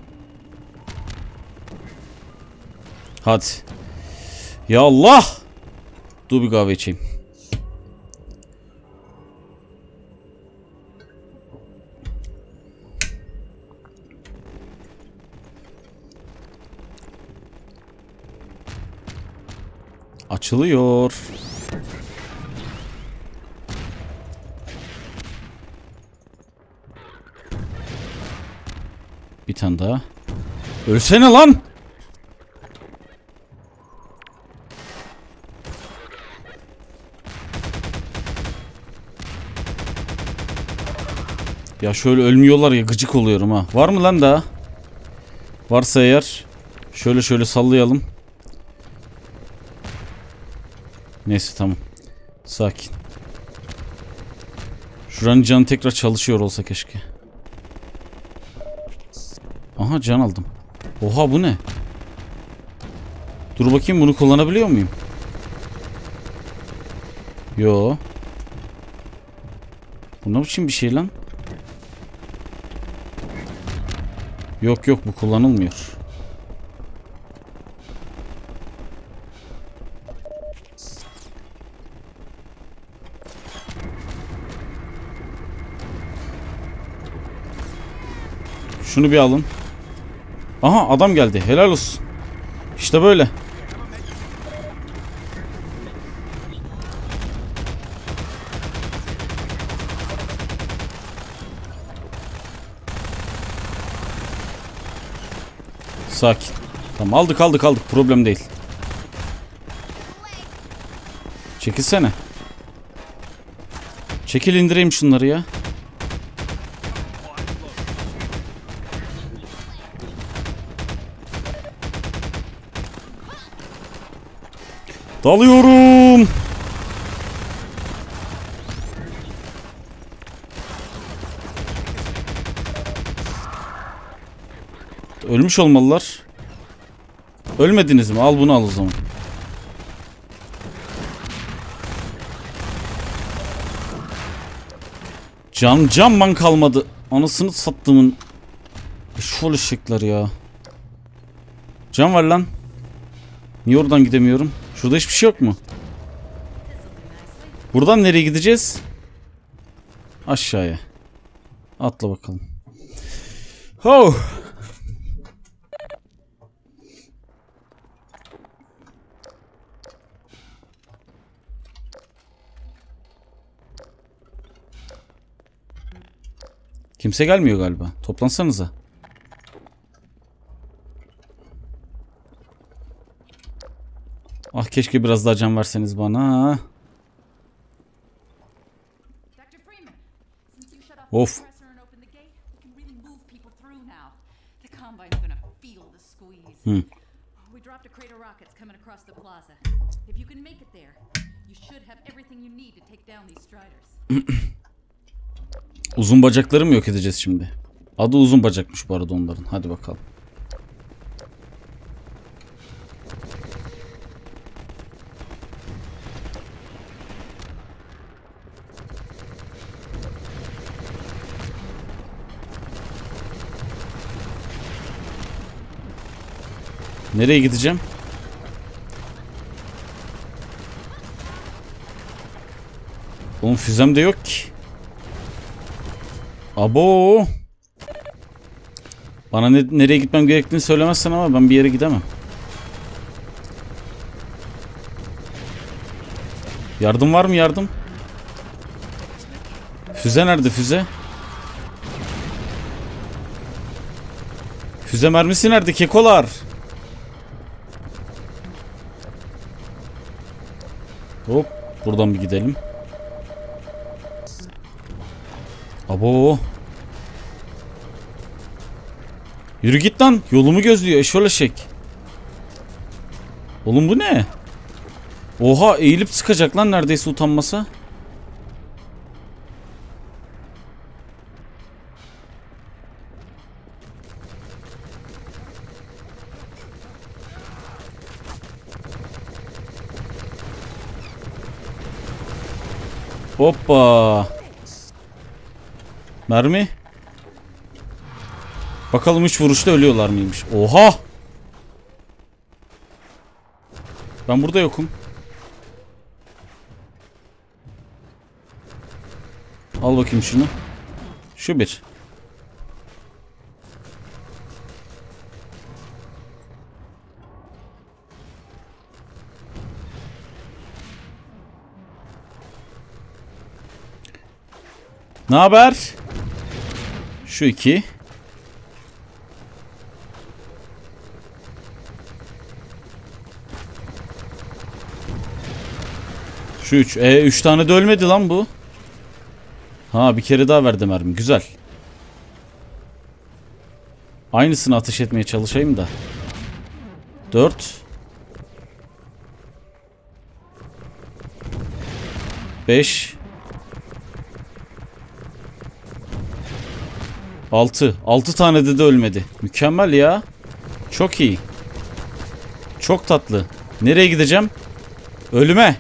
Hadi. Ya Allah! Dur bir kahve içeyim. Açılıyor. Bir tane daha. Ölsene lan! Ya şöyle ölmüyorlar ya, gıcık oluyorum ha. Var mı lan daha? Varsa eğer şöyle şöyle sallayalım. Neyse, tamam. Sakin. Şuranın canı tekrar çalışıyor olsa keşke. Aha, can aldım. Oha, bu ne? Dur bakayım, bunu kullanabiliyor muyum? Yo. Bu ne biçim bir şey lan? Yok yok, bu kullanılmıyor. Şunu bir alın. Aha, adam geldi. Helal olsun. İşte böyle. Sakin. Tamam, aldık. Problem değil. Çekilsene. Çekil, indireyim şunları ya. Dalıyorum. Ölmüş olmalılar. Ölmediniz mi? Al bunu, al o zaman. Canman kalmadı. Anasını sattığımın. Şöyle şekler ya. Can var lan. Niye oradan gidemiyorum? Şurada hiçbir şey yok mu? Buradan nereye gideceğiz? Aşağıya. Atla bakalım. Oh. Kimse gelmiyor galiba. Toplansanıza. Ah keşke biraz daha can verseniz bana. Dr. Freeman, since you shut off Of. the compressor and opened the gate, we can really move people through now. The Combine's gonna feel the squeeze. We dropped a crate of rockets coming across the plaza. If you can make it there, you should have everything you need to take down these Striders. Uzun bacakları mı yok edeceğiz şimdi? Adı uzun bacakmış bu arada onların. Hadi bakalım. Nereye gideceğim? Oğlum füzem de yok ki. Abo. Bana nereye gitmem gerektiğini söylemezsen ama ben bir yere gidemem. Yardım var mı yardım? Füze nerede füze? Füze mermisi nerede kekolar? Hop buradan bir gidelim. Abo. Yürü git lan. Yolumu gözlüyor eşoleşek. Oğlum bu ne? Oha eğilip sıkacak lan neredeyse utanmasa. Hoppa. Mermi. Bakalım 3 vuruşta ölüyorlar mıymış? Oha. Ben burada yokum. Al bakayım şunu. Şu bir. Ne haber? Şu iki. Şu üç. Üç tane de ölmedi lan bu. Ha bir kere daha verdi mermi. Güzel. Aynısını ateş etmeye çalışayım da. 4 5 6 tane de ölmedi. Mükemmel ya. Çok iyi. Çok tatlı. Nereye gideceğim? Ölüme.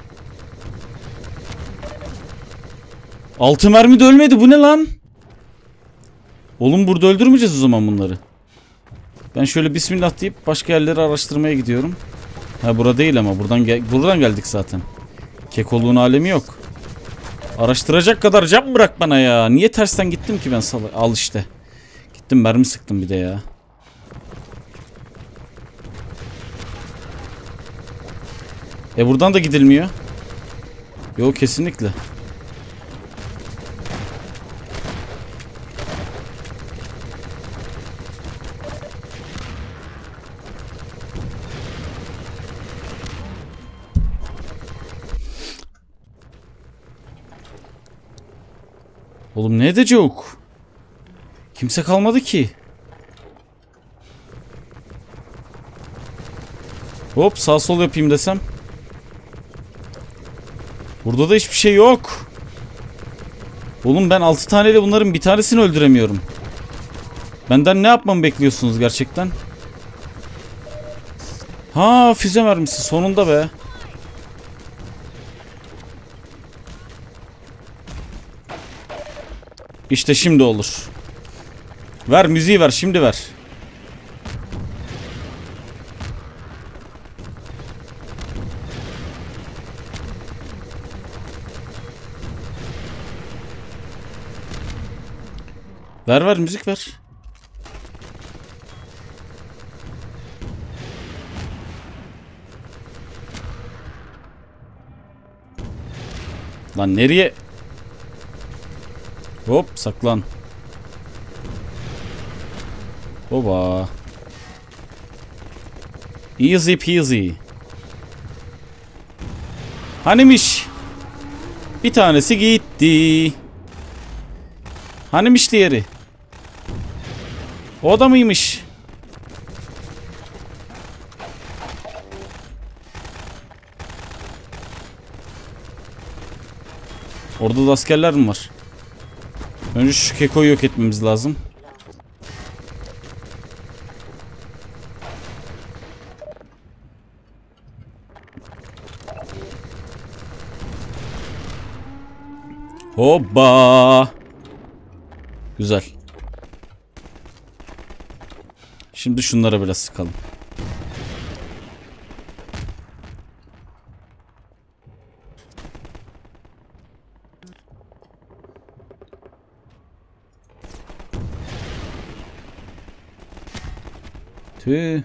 6 mermi de ölmedi. Bu ne lan? Oğlum burada öldürmeyeceğiz o zaman bunları. Ben şöyle bismillah deyip başka yerleri araştırmaya gidiyorum. Ha burada değil ama buradan geldik zaten. Kekoluğun alemi yok. Araştıracak kadar can bırak bana ya. Niye tersten gittim ki ben al işte. Gittim mermi sıktım bir de ya. Buradan da gidilmiyor. Yok kesinlikle. Oğlum ne edecek? Kimse kalmadı ki. Hop sağ sol yapayım desem. Burada da hiçbir şey yok. Oğlum ben 6 taneyle bunların bir tanesini öldüremiyorum. Benden ne yapmamı bekliyorsunuz gerçekten? Ha füze mermisi sonunda be. İşte şimdi olur. Ver müziği ver şimdi ver. Ver müzik ver. Lan nereye? Hop saklan. Baba. Easy peasy. Hanimiş? Bir tanesi gitti. Hanimiş diğeri? O da mıymış? Orada da askerler mi var? Önce şu kekoyu yok etmemiz lazım. Hoppa. Güzel. Şimdi şunlara biraz sıkalım. Tüh.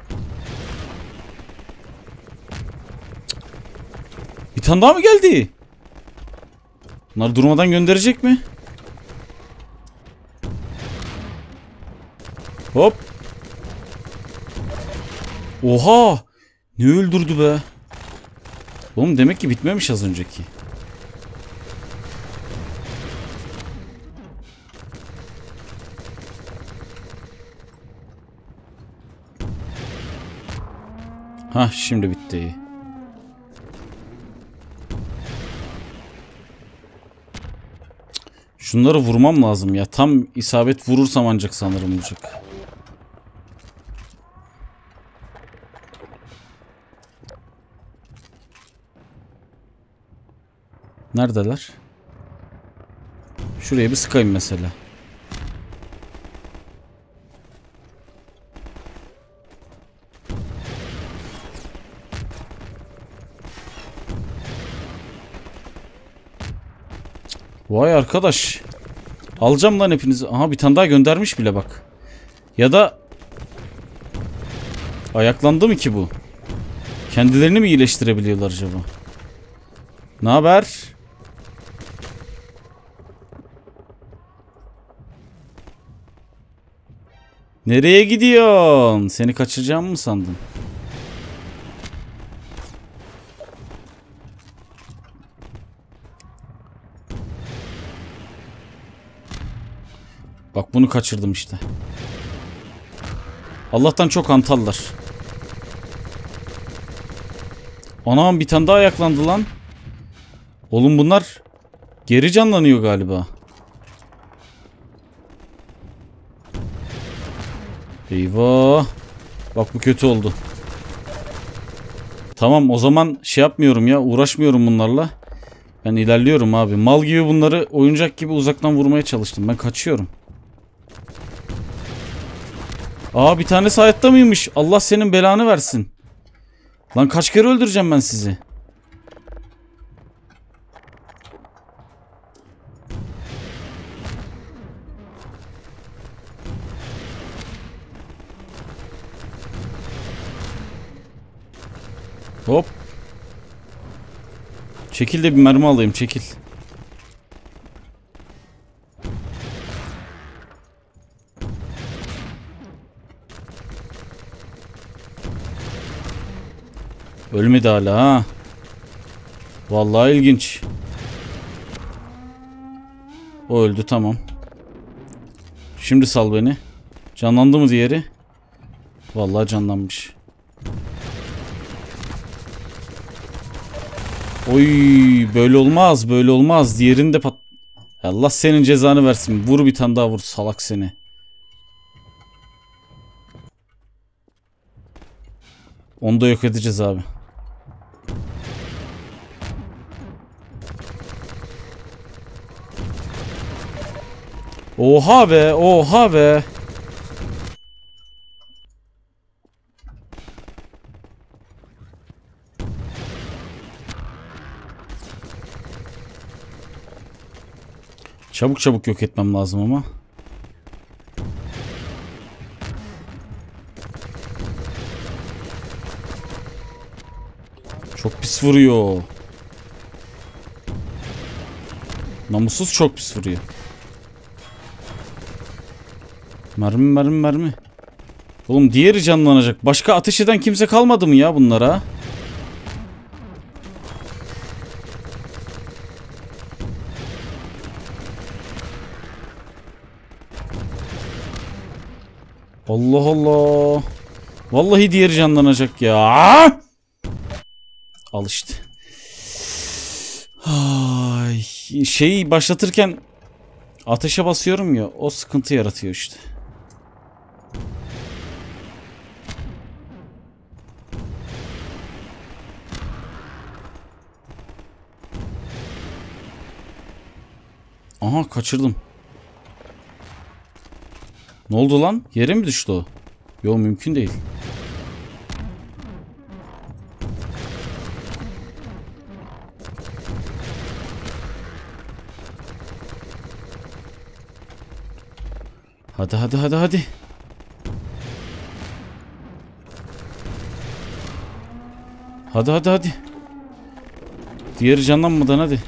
Bir tane daha mı geldi? Bunlar durmadan gönderecek mi? Hop. Oha. Ne öldürdü be? Oğlum demek ki bitmemiş az önceki. Hah, şimdi bitti. Şunları vurmam lazım ya. Tam isabet vurursam ancak sanırım olacak. Neredeler? Şuraya bir sıkayım mesela. Vay arkadaş. Alacağım lan hepinizi. Aha, bir tane daha göndermiş bile bak. Ya da ayaklandı mı ki bu? Kendilerini mi iyileştirebiliyorlar acaba? Ne haber? Nereye gidiyorsun? Seni kaçıracağım mı sandın? Bak, bunu kaçırdım işte. Allah'tan çok hantallar. Anam, bir tane daha ayaklandı lan. Oğlum bunlar geri canlanıyor galiba. Eyvah. Bak, bu kötü oldu. Tamam, o zaman şey yapmıyorum ya. Uğraşmıyorum bunlarla. Ben ilerliyorum abi. Mal gibi bunları oyuncak gibi uzaktan vurmaya çalıştım. Ben kaçıyorum. Aa, bir tanesi hayatta mıymış? Allah senin belanı versin. Lan kaç kere öldüreceğim ben sizi? Hop. Çekil de bir mermi alayım, çekil. Ölmedi hala ha. Vallahi ilginç. O öldü, tamam. Şimdi sal beni. Canlandı mı diğeri? Vallahi canlanmış. Oy, böyle olmaz, böyle olmaz. Diğerini de Allah senin cezanı versin. Vur, bir tane daha vur, salak seni. Onu da yok edeceğiz abi. Oha be, oha be. Çabuk çabuk yok etmem lazım ama. Çok pis vuruyor. Namussuz çok pis vuruyor. Mermi mermi mermi. Oğlum diğeri canlanacak. Başka ateş eden kimse kalmadı mı ya bunlara? Allah Allah. Vallahi diğeri canlanacak ya. Al işte. Ay, şeyi başlatırken ateşe basıyorum ya, o sıkıntı yaratıyor işte. Aha, kaçırdım. Ne oldu lan? Yere mi düştü o? Yok, mümkün değil. Hadi hadi hadi hadi. Hadi hadi hadi. Diğeri canlanmadan hadi.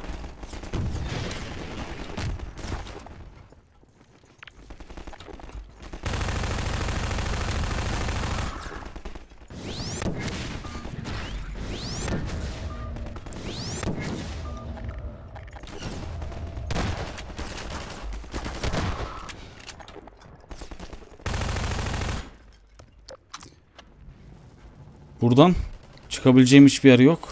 Buradan çıkabileceğim hiçbir yer yok.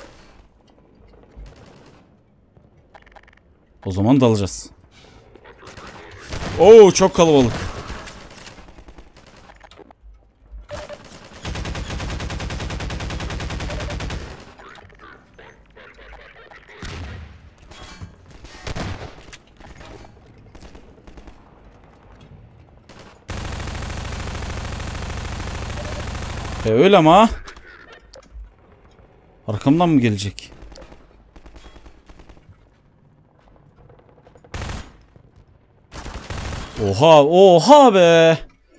O zaman dalacağız. Oo, çok kalabalık. Öyle ama. Arkamdan mı gelecek? Oha, oha be.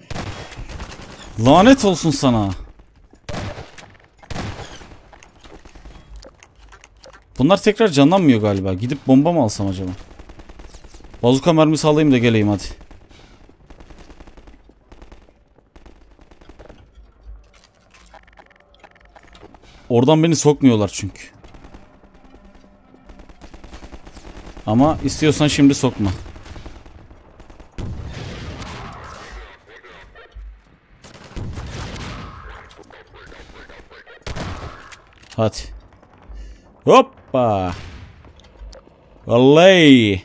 Lanet olsun sana. Bunlar tekrar canlanmıyor galiba. Gidip bomba mı alsam acaba? Bazuka mermisi alayım da geleyim hadi. Oradan beni sokmuyorlar çünkü. Ama istiyorsan şimdi sokma. Hadi. Hoppa. Vallahi.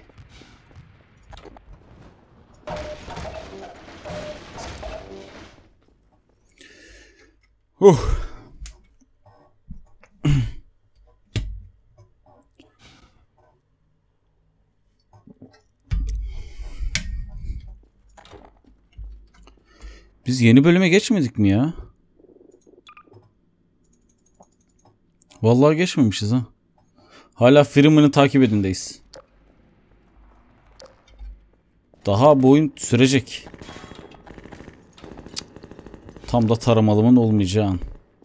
Biz yeni bölüme geçmedik mi ya? Vallahi geçmemişiz ha. Hala Freeman'ı takip edindeyiz. Daha bu oyun sürecek. Tam da taramalımın olmayacağı an.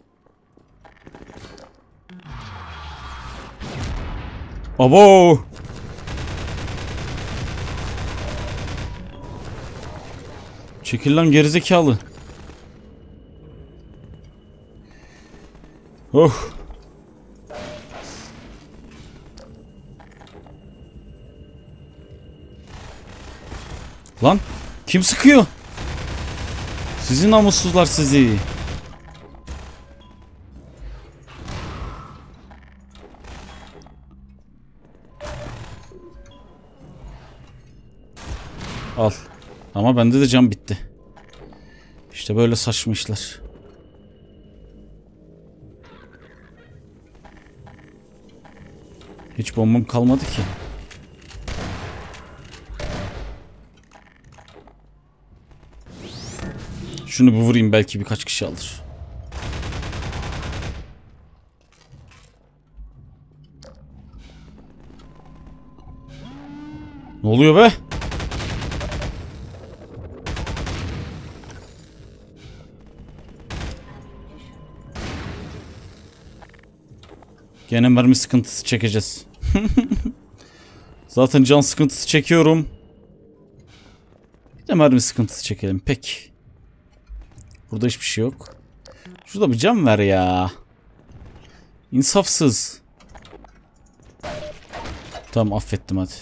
Abo! Çekil lan gerizekalı. Oh. Lan kim sıkıyor? Sizi namussuzlar sizi. Al. Ama bende de cam bitti. İşte böyle saçma işler. Hiç bombam kalmadı ki. Şunu bir vurayım, belki birkaç kişi alır. Ne oluyor be? Gene mermi sıkıntısı çekeceğiz. Zaten can sıkıntısı çekiyorum. Bir de mermi sıkıntısı çekelim. Peki. Burada hiçbir şey yok. Şurada bir cam ver ya. İnsafsız. Tamam affettim hadi.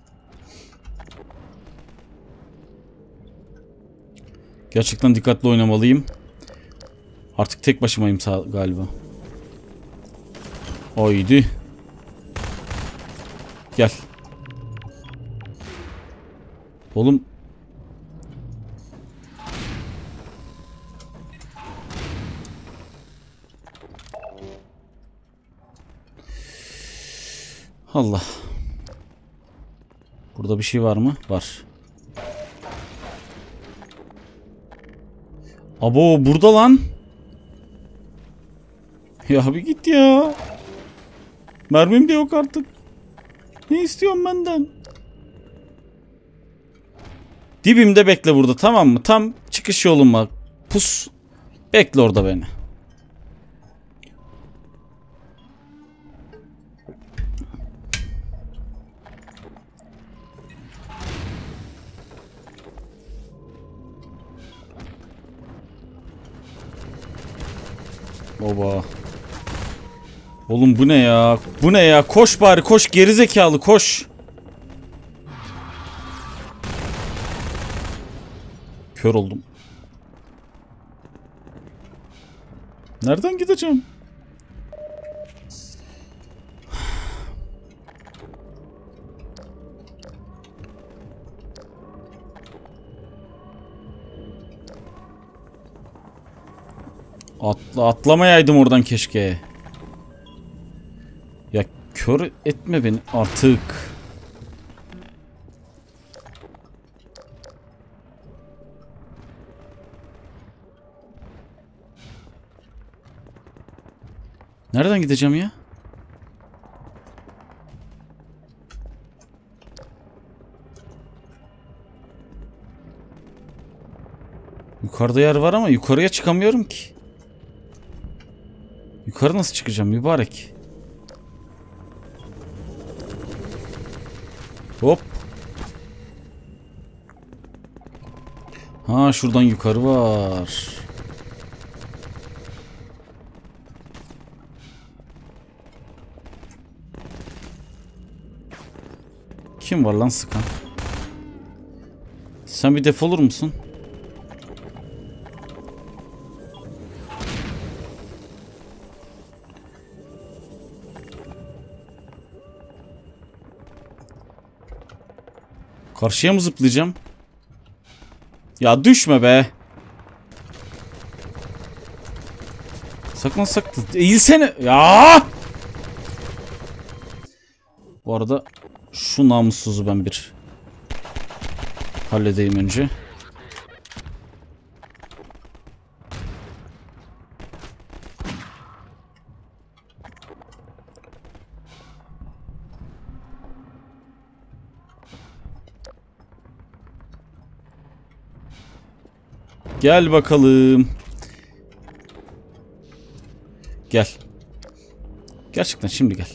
Gerçekten dikkatli oynamalıyım. Artık tek başımayım galiba. Haydi. Gel. Oğlum. Allah. Burada bir şey var mı? Var. Abo burada lan. Ya bir git ya. Mermim de yok artık. Ne istiyorsun benden? Dibimde bekle burada, tamam mı? Tam çıkış yoluma. Pus. Bekle orada beni. Baba. Oğlum bu ne ya? Bu ne ya? Koş bari koş, gerizekalı koş. Kör oldum. Nereden gideceğim? Atlamayaydım oradan keşke. Ya kör etme beni artık. Nereden gideceğim ya? Yukarıda yer var ama yukarıya çıkamıyorum ki. Yukarı nasıl çıkacağım mübarek? Hop. Ha şuradan yukarı var. Kim var lan sıkan? Sen bir defolur musun? Karşıya mı zıplayacağım? Ya düşme be. Saklan saklan. Eğilsene. Ya. Bu arada şu namussuzu ben bir halledeyim önce. Gel bakalım. Gel. Gerçekten şimdi gel.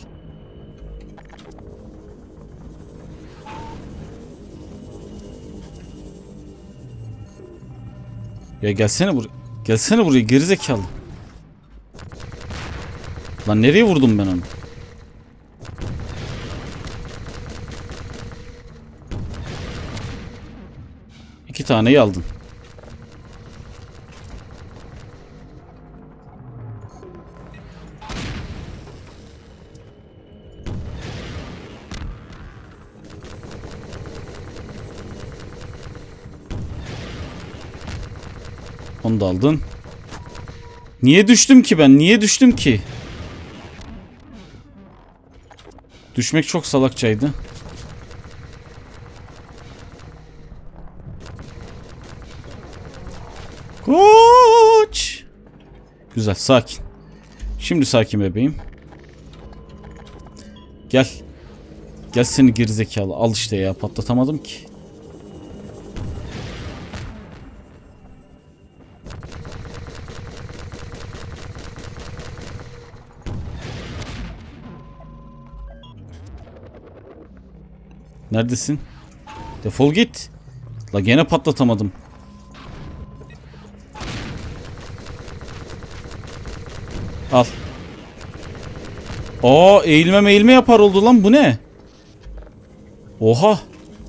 Ya gelsene buraya. Gelsene buraya gerizekalı. Lan nereye vurdum ben onu? İki taneyi aldın. Onu da aldın. Niye düştüm ki ben? Niye düştüm ki? Düşmek çok salakçaydı. Koç. Güzel, sakin. Şimdi sakin bebeğim. Gel. Gel seni gerizekalı. Al işte ya, patlatamadım ki. Neredesin? Defol git. La gene patlatamadım. Al. Aa, eğilme yapar oldu lan, bu ne? Oha.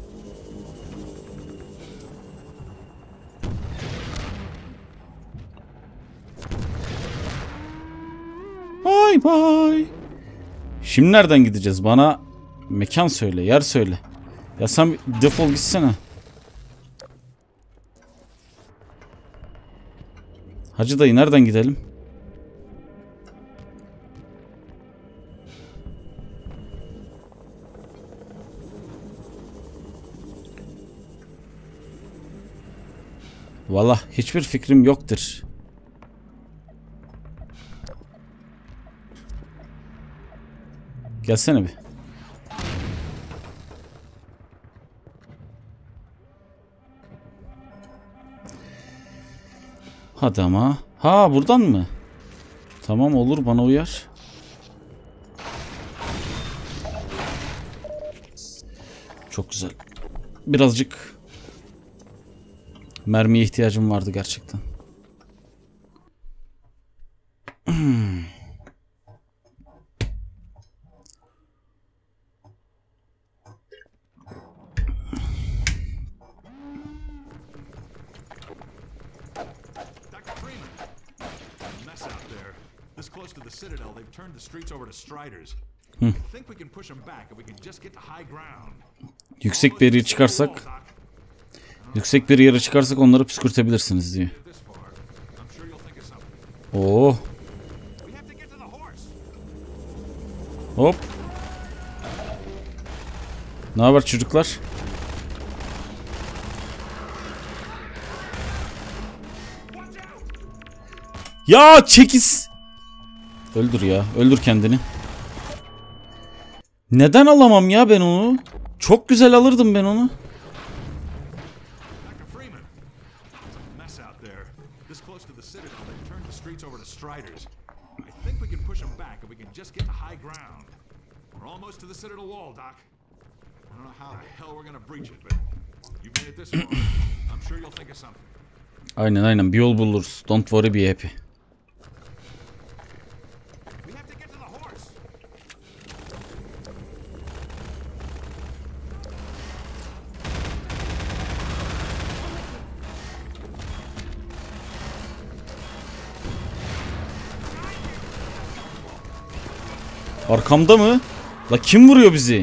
Bay bay. Şimdi nereden gideceğiz? Bana mekan söyle, yer söyle. Ya sen bir defol gitsene. Hacı dayı, nereden gidelim? Vallahi hiçbir fikrim yoktur. Gelsene bir. Hadi ama. Ha, buradan mı? Tamam, olur, bana uyar. Çok güzel. Birazcık mermiye ihtiyacım vardı gerçekten. This close to the Citadel, they've turned the streets over to Striders. I think we can push them back if we can just get to high ground. Yüksek bir yere çıkarsak onları püskürtebilirsiniz diyor. Oo. Hop. Ne haber çocuklar? Ya çekis. Öldür ya. Öldür kendini. Neden alamam ya ben onu? Çok güzel alırdım ben onu. Aynen bir yol buluruz. Don't worry, be happy. Arkamda mı? La kim vuruyor bizi?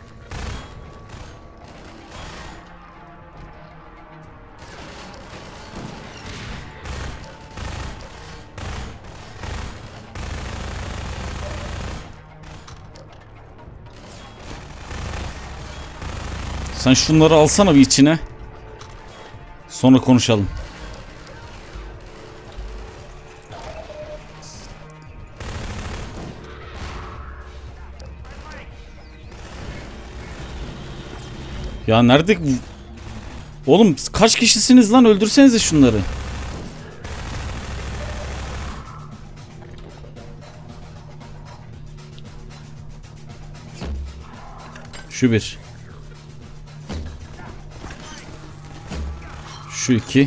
Sen şunları alsana bir içine. Sonra konuşalım. Ya nerede? Oğlum kaç kişisiniz lan? Öldürsenize şunları. Şu bir. Şu iki.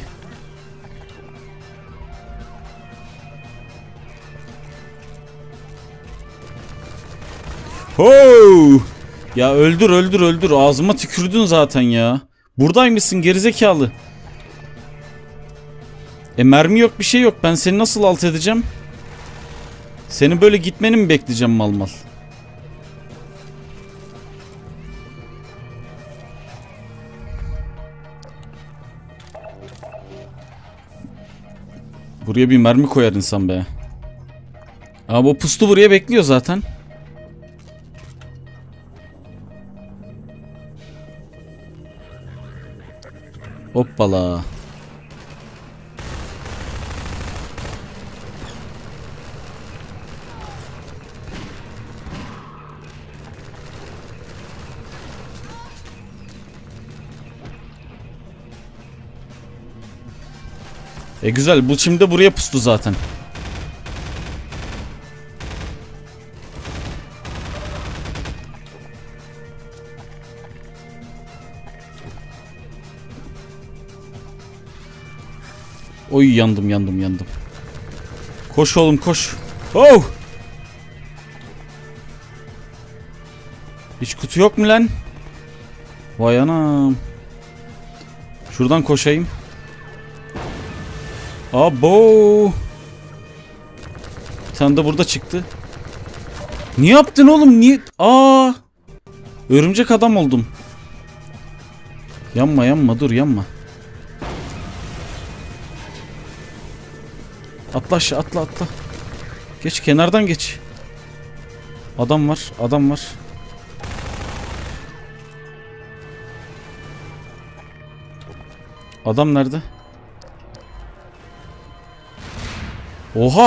Ho! Ya öldür. Ağzıma tükürdün zaten ya. Buradaymışsın gerizekalı. Mermi yok, bir şey yok. Ben seni nasıl alt edeceğim? Senin böyle gitmeni mi bekleyeceğim mal? Buraya bir mermi koyar insan be. Ama bu pustu buraya bekliyor zaten. Hoppala. Güzel, bu şimdi buraya pustu zaten. Oy yandım. Koş oğlum koş. Oh! Hiç kutu yok mu lan? Vay anam. Şuradan koşayım. Abo. Bir tane de burada çıktı. Niye yaptın oğlum? Niye? Aa! Örümcek adam oldum. Yanma yanma, dur yanma. Atla aşağı, atla atla. Geç, kenardan geç. Adam var, adam var. Adam nerede? Oha!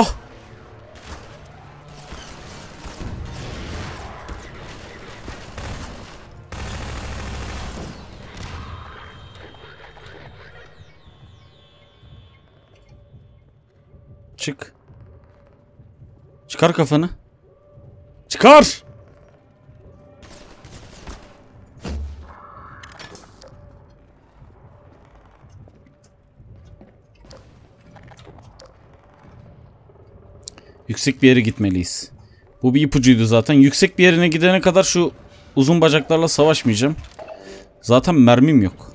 Çık. Çıkar kafanı. Çıkar! Yüksek bir yere gitmeliyiz. Bu bir ipucuydu zaten. Yüksek bir yerine gidene kadar şu uzun bacaklarla savaşmayacağım. Zaten mermim yok.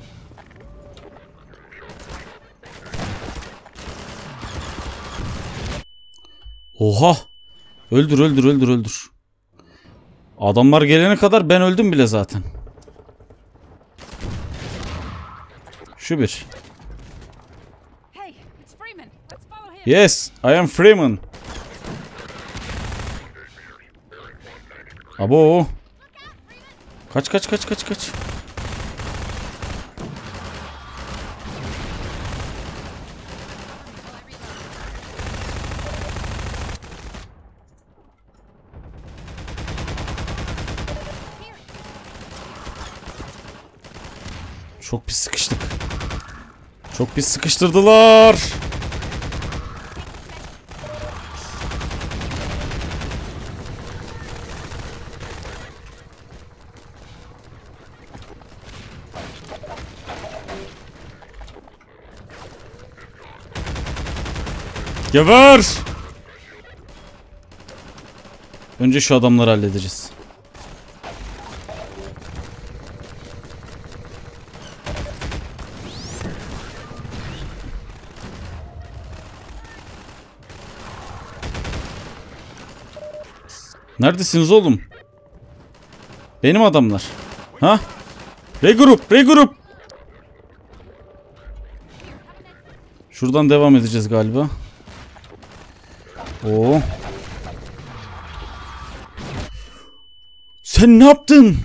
Oha! Öldür öldür öldür öldür. Adamlar gelene kadar ben öldüm bile zaten. Şu bir. Hey, it's Freeman. Let's follow him. Yes, I am Freeman. Abo. Kaç kaç kaç kaç kaç. Çok pis sıkıştık. Çok pis sıkıştırdılar. Geber! Önce şu adamları halledeceğiz. Neredesiniz oğlum? Benim adamlar. Ha? Regroup, regroup. Şuradan devam edeceğiz galiba. Oo. Sen ne yaptın?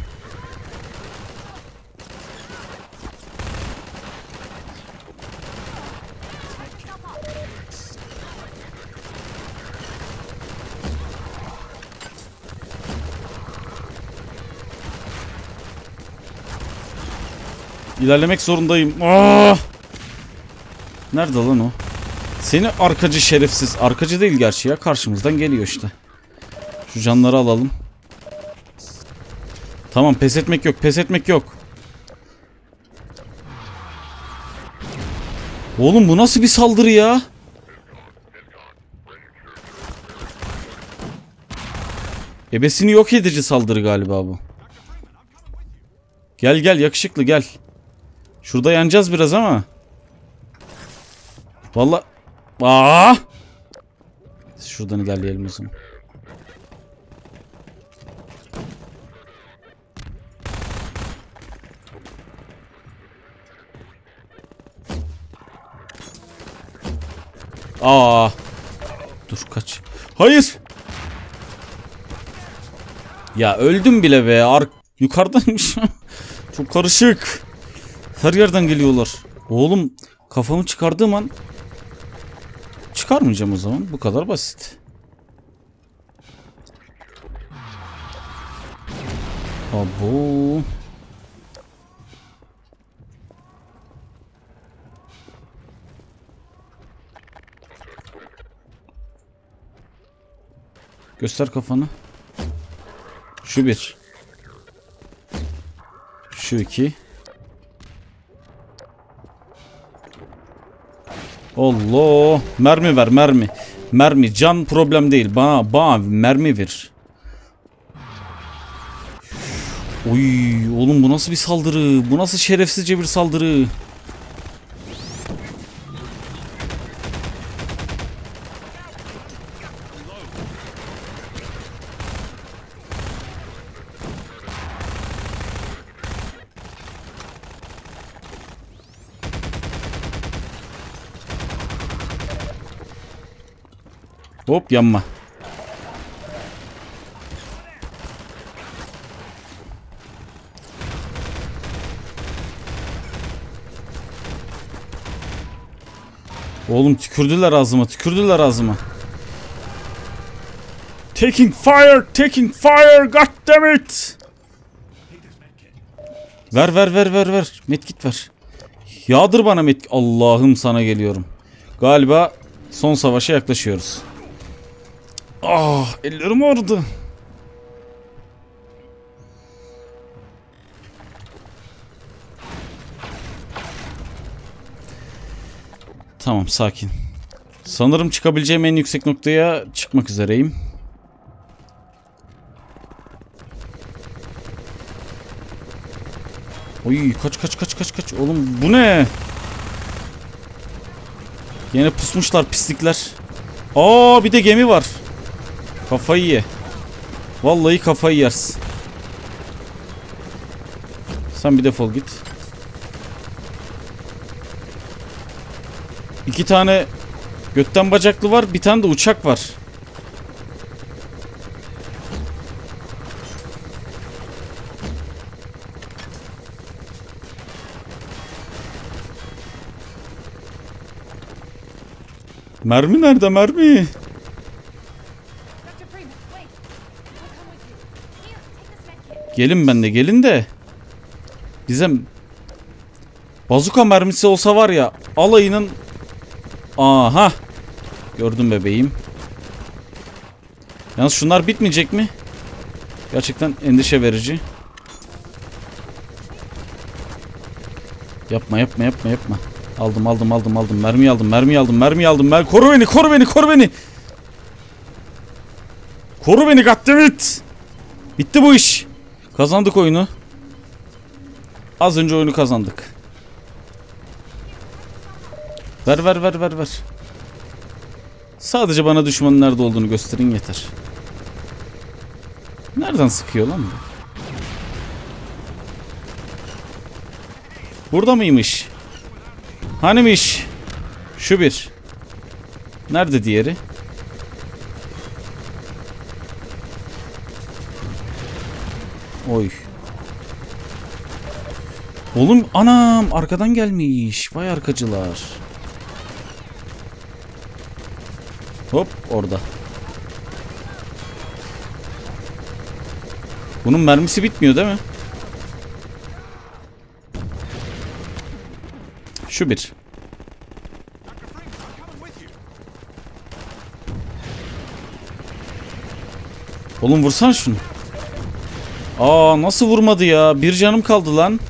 İlerlemek zorundayım. Aa! Nerede lan o? Seni arkacı şerefsiz. Arkacı değil gerçi ya. Karşımızdan geliyor işte. Şu canları alalım. Tamam, pes etmek yok. Pes etmek yok. Oğlum bu nasıl bir saldırı ya? Ebesini yok edici saldırı galiba bu. Gel gel yakışıklı gel. Şurada yanacağız biraz ama. Vallahi. Aa! Şuradan ilerleyelim o zaman. Aa! Dur kaç. Hayır. Ya öldüm bile be. Yukarıdaymış. Çok karışık. Her yerden geliyorlar. Oğlum kafamı çıkardığım an çıkarmayacağım o zaman. Bu kadar basit. Abo. Göster kafanı. Şu bir. Şu iki. Allah. Mermi ver mermi. Mermi, can problem değil. Bana mermi ver. Oy, oğlum bu nasıl bir saldırı? Bu nasıl şerefsizce bir saldırı? Hop, yanma. Oğlum tükürdüler ağzıma, tükürdüler ağzıma. Taking fire, taking fire, goddammit. Ver. Medkit ver. Yağdır bana medkit. Allah'ım sana geliyorum. Galiba son savaşa yaklaşıyoruz. Ah, ellerim ağrıdı. Tamam, sakin. Sanırım çıkabileceğim en yüksek noktaya çıkmak üzereyim. Oy, kaç. Oğlum bu ne? Yine pusmuşlar pislikler. Aa, bir de gemi var. Kafayı ye. Vallahi kafayı yersin. Sen bir defol git. 2 tane götten bacaklı var. Bir tane de uçak var. Mermi nerede, mermi? Dr. Freeman, wait. I'll come with you. Here, take this med kit. Gelin ben de, gelin de. Bize bazuka mermisi olsa var ya, alayının... Aha. Gördüm bebeğim. Yalnız şunlar bitmeyecek mi? Gerçekten endişe verici. Yapma. Aldım. Mermiyi aldım. Koru beni. Koru beni goddammit. Bitti bu iş. Kazandık oyunu. Az önce oyunu kazandık. Ver. Sadece bana düşmanın nerede olduğunu gösterin yeter. Nereden sıkıyor lan bu? Burada mıymış? Hanimiş? Şu bir. Nerede diğeri? Oy. Oğlum anam arkadan gelmiş. Vay arkacılar. Hop orada. Bunun mermisi bitmiyor değil mi? Şu bir. Oğlum vursan şunu. Aa nasıl vurmadı ya? Bir canım kaldı lan.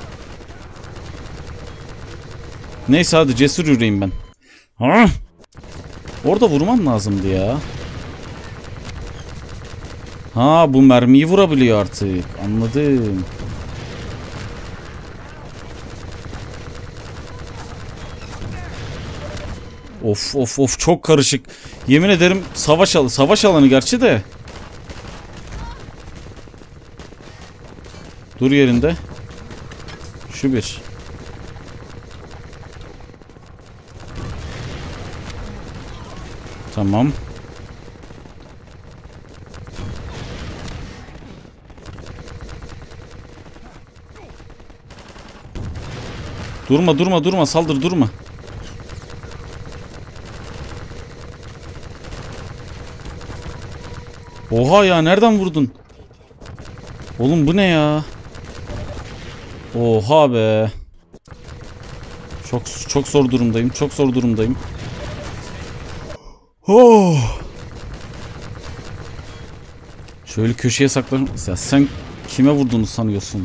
Neyse hadi cesur yürüyeyim ben. Ha? Orada vurman lazımdı ya. Ha bu mermiyi vurabiliyor artık. Anladım. Of çok karışık. Yemin ederim savaş alanı gerçi de. Dur yerinde. Şu bir. Tamam. Durma saldır durma. Oha ya nereden vurdun? Oğlum bu ne ya? Oha be. Çok zor durumdayım. Oh. Şöyle köşeye saklan. Ya sen kime vurduğunu sanıyorsun?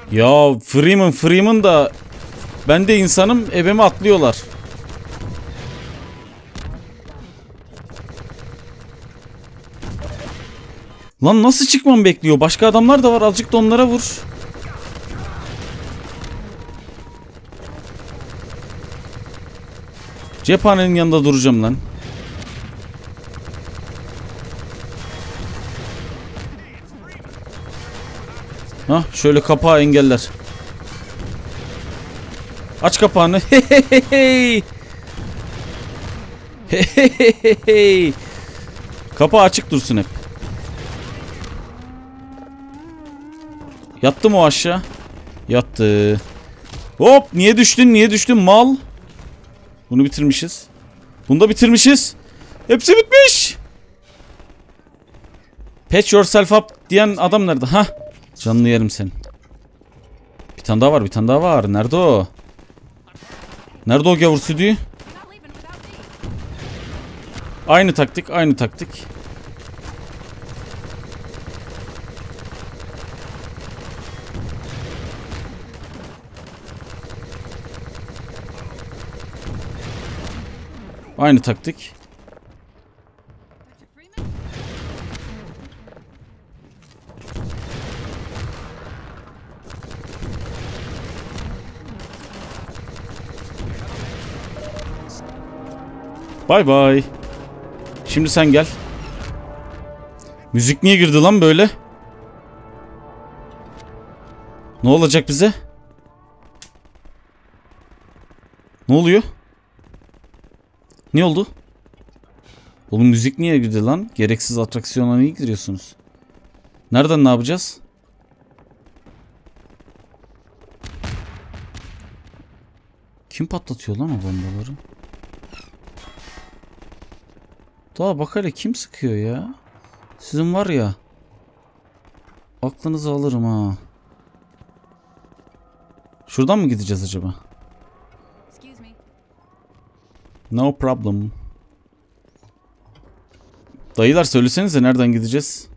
Ya Freeman da ben de insanım, ebeme atlıyorlar. Lan nasıl çıkmamı bekliyor? Başka adamlar da var. Azıcık da onlara vur. Cephanenin yanında duracağım lan. Hah, şöyle kapağı engeller. Aç kapağını. Kapağı açık dursun hep. Yattı mı o aşağı? Yattı. Hop, niye düştün mal? Bunu bitirmişiz. Bunu da bitirmişiz. Hepsi bitmiş. Patch yourself up diyen adam nerede? Hah. Canını yerim senin. Bir tane daha var. Nerede o? Nerede o gavur südüğü? Aynı taktik. Aynı taktik. Bay bay. Şimdi sen gel. Müzik niye girdi lan böyle? Ne olacak bize? Ne oluyor? Ne oldu? Oğlum müzik niye girdi lan? Gereksiz atraksiyona niye giriyorsunuz? Nereden ne yapacağız? Kim patlatıyor lan o bombaları? Daha bak hele kim sıkıyor ya? Sizin var ya. Aklınızı alırım ha. Şuradan mı gideceğiz acaba? No problem. Dayılar söylesenize nereden gideceğiz?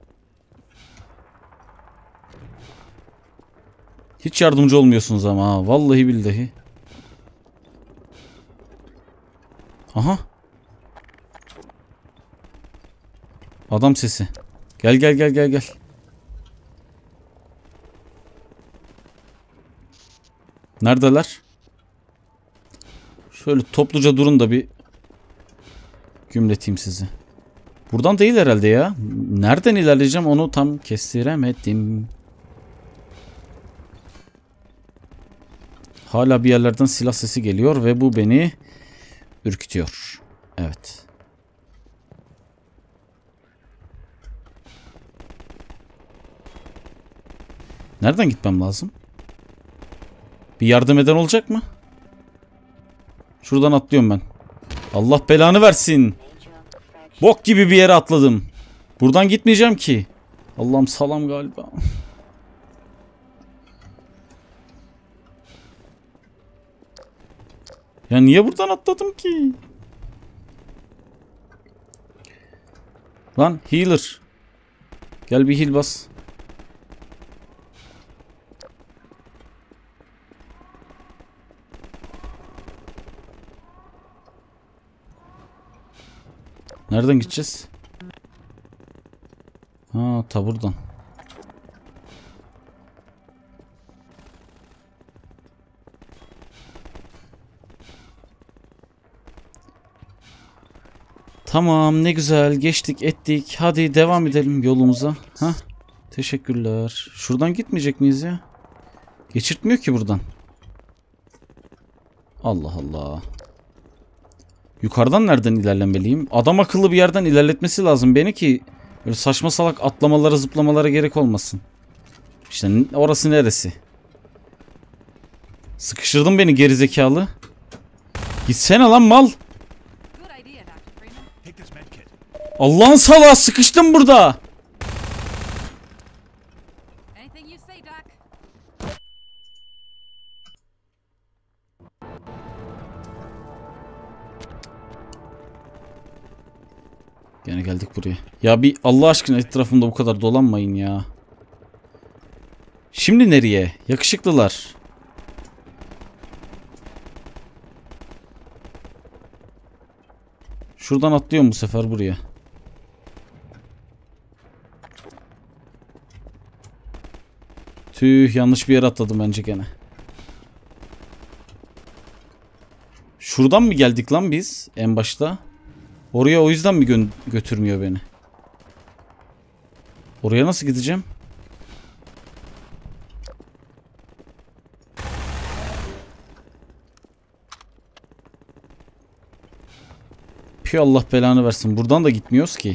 Hiç yardımcı olmuyorsunuz ama ha. Vallahi billahi. Aha. Adam sesi. Gel. Neredeler? Şöyle topluca durun da bir gümleteyim sizi. Buradan değil herhalde ya. Nereden ilerleyeceğim onu tam kestiremedim. Hala bir yerlerden silah sesi geliyor ve bu beni ürkütüyor. Evet. Nereden gitmem lazım? Bir yardım eden olacak mı? Şuradan atlıyorum ben. Allah belanı versin. Bok gibi bir yere atladım. Buradan gitmeyeceğim ki. Allah'ım salam galiba. Ya niye buradan atladım ki? Lan healer. Gel bir heal bas. Nereden gideceğiz? Ha, ta buradan. Tamam, ne güzel geçtik ettik. Hadi devam edelim yolumuza. Ha? Teşekkürler. Şuradan gitmeyecek miyiz ya? Geçirtmiyor ki buradan. Allah Allah. Yukarıdan nereden ilerlemeliyim? Adam akıllı bir yerden ilerletmesi lazım beni ki böyle saçma salak atlamalara zıplamalara gerek olmasın. İşte orası neresi? Sıkıştırdın beni gerizekalı. Gitsene lan mal. Allah'ın salağı, sıkıştım burada. Gene geldik buraya. Ya bir Allah aşkına etrafımda bu kadar dolanmayın ya. Şimdi nereye? Yakışıklılar. Şuradan atlıyorum bu sefer buraya. Tüh, yanlış bir yere atladım bence gene. Şuradan mı geldik lan biz en başta? Oraya o yüzden mi götürmüyor beni? Oraya nasıl gideceğim? Püh, Allah belanı versin. Buradan da gitmiyoruz ki.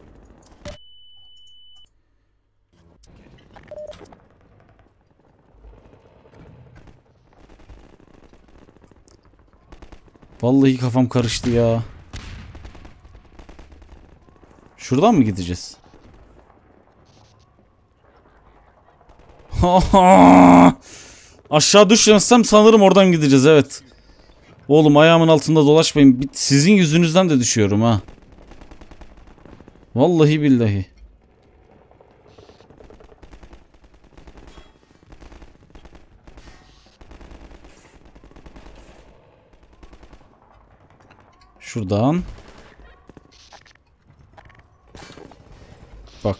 Vallahi kafam karıştı ya. Şuradan mı gideceğiz? Aşağı düşmezsem sanırım oradan gideceğiz, evet. Oğlum ayağımın altında dolaşmayın. Sizin yüzünüzden de düşüyorum ha. Vallahi billahi. Şuradan. Bak.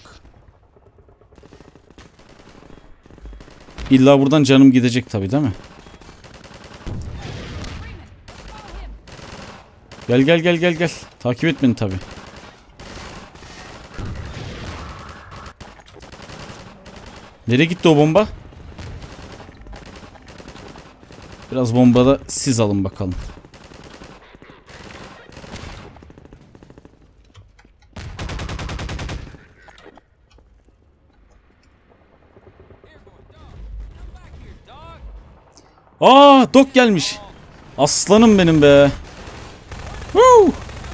İlla buradan canım gidecek tabii, değil mi? Gel gel gel gel gel. Takip et beni tabii. Nereye gitti o bomba? Biraz bombada siz alın bakalım. Aa, Dok gelmiş. Aslanım benim be. Woo!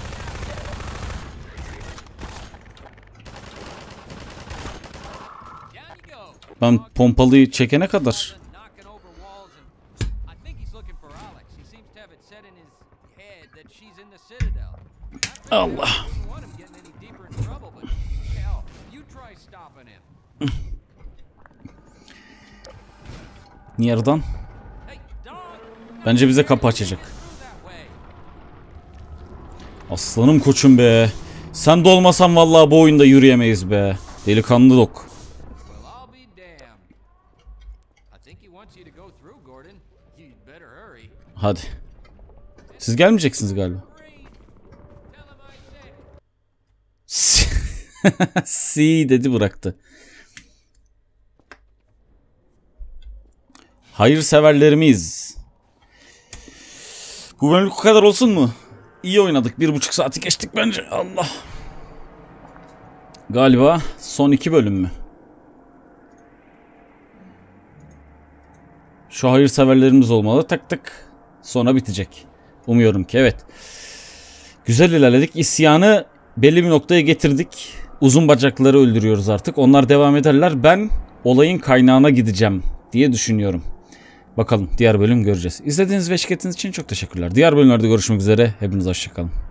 Ben pompalıyı çekene kadar. Allah. Nereden? Bence bize kapı açacak. Aslanım koçum be. Sen de olmasan vallahi bu oyunda yürüyemeyiz be. Delikanlı Dok. Hadi. Siz gelmeyeceksiniz galiba. Si dedi, bıraktı. Hayırseverlerimiz. Bu bölümlük bu kadar olsun mu? İyi oynadık. 1,5 saati geçtik bence. Allah. Galiba son 2 bölüm mü? Şu hayırseverlerimiz olmalı. Tak tak. Sonra bitecek. Umuyorum ki, evet. Güzel ilerledik. İsyanı belli bir noktaya getirdik. Uzun bacakları öldürüyoruz artık. Onlar devam ederler. Ben olayın kaynağına gideceğim diye düşünüyorum. Bakalım, diğer bölüm göreceğiz. İzlediğiniz ve eşlik ettiğiniz için çok teşekkürler. Diğer bölümlerde görüşmek üzere. Hepiniz hoşça kalın.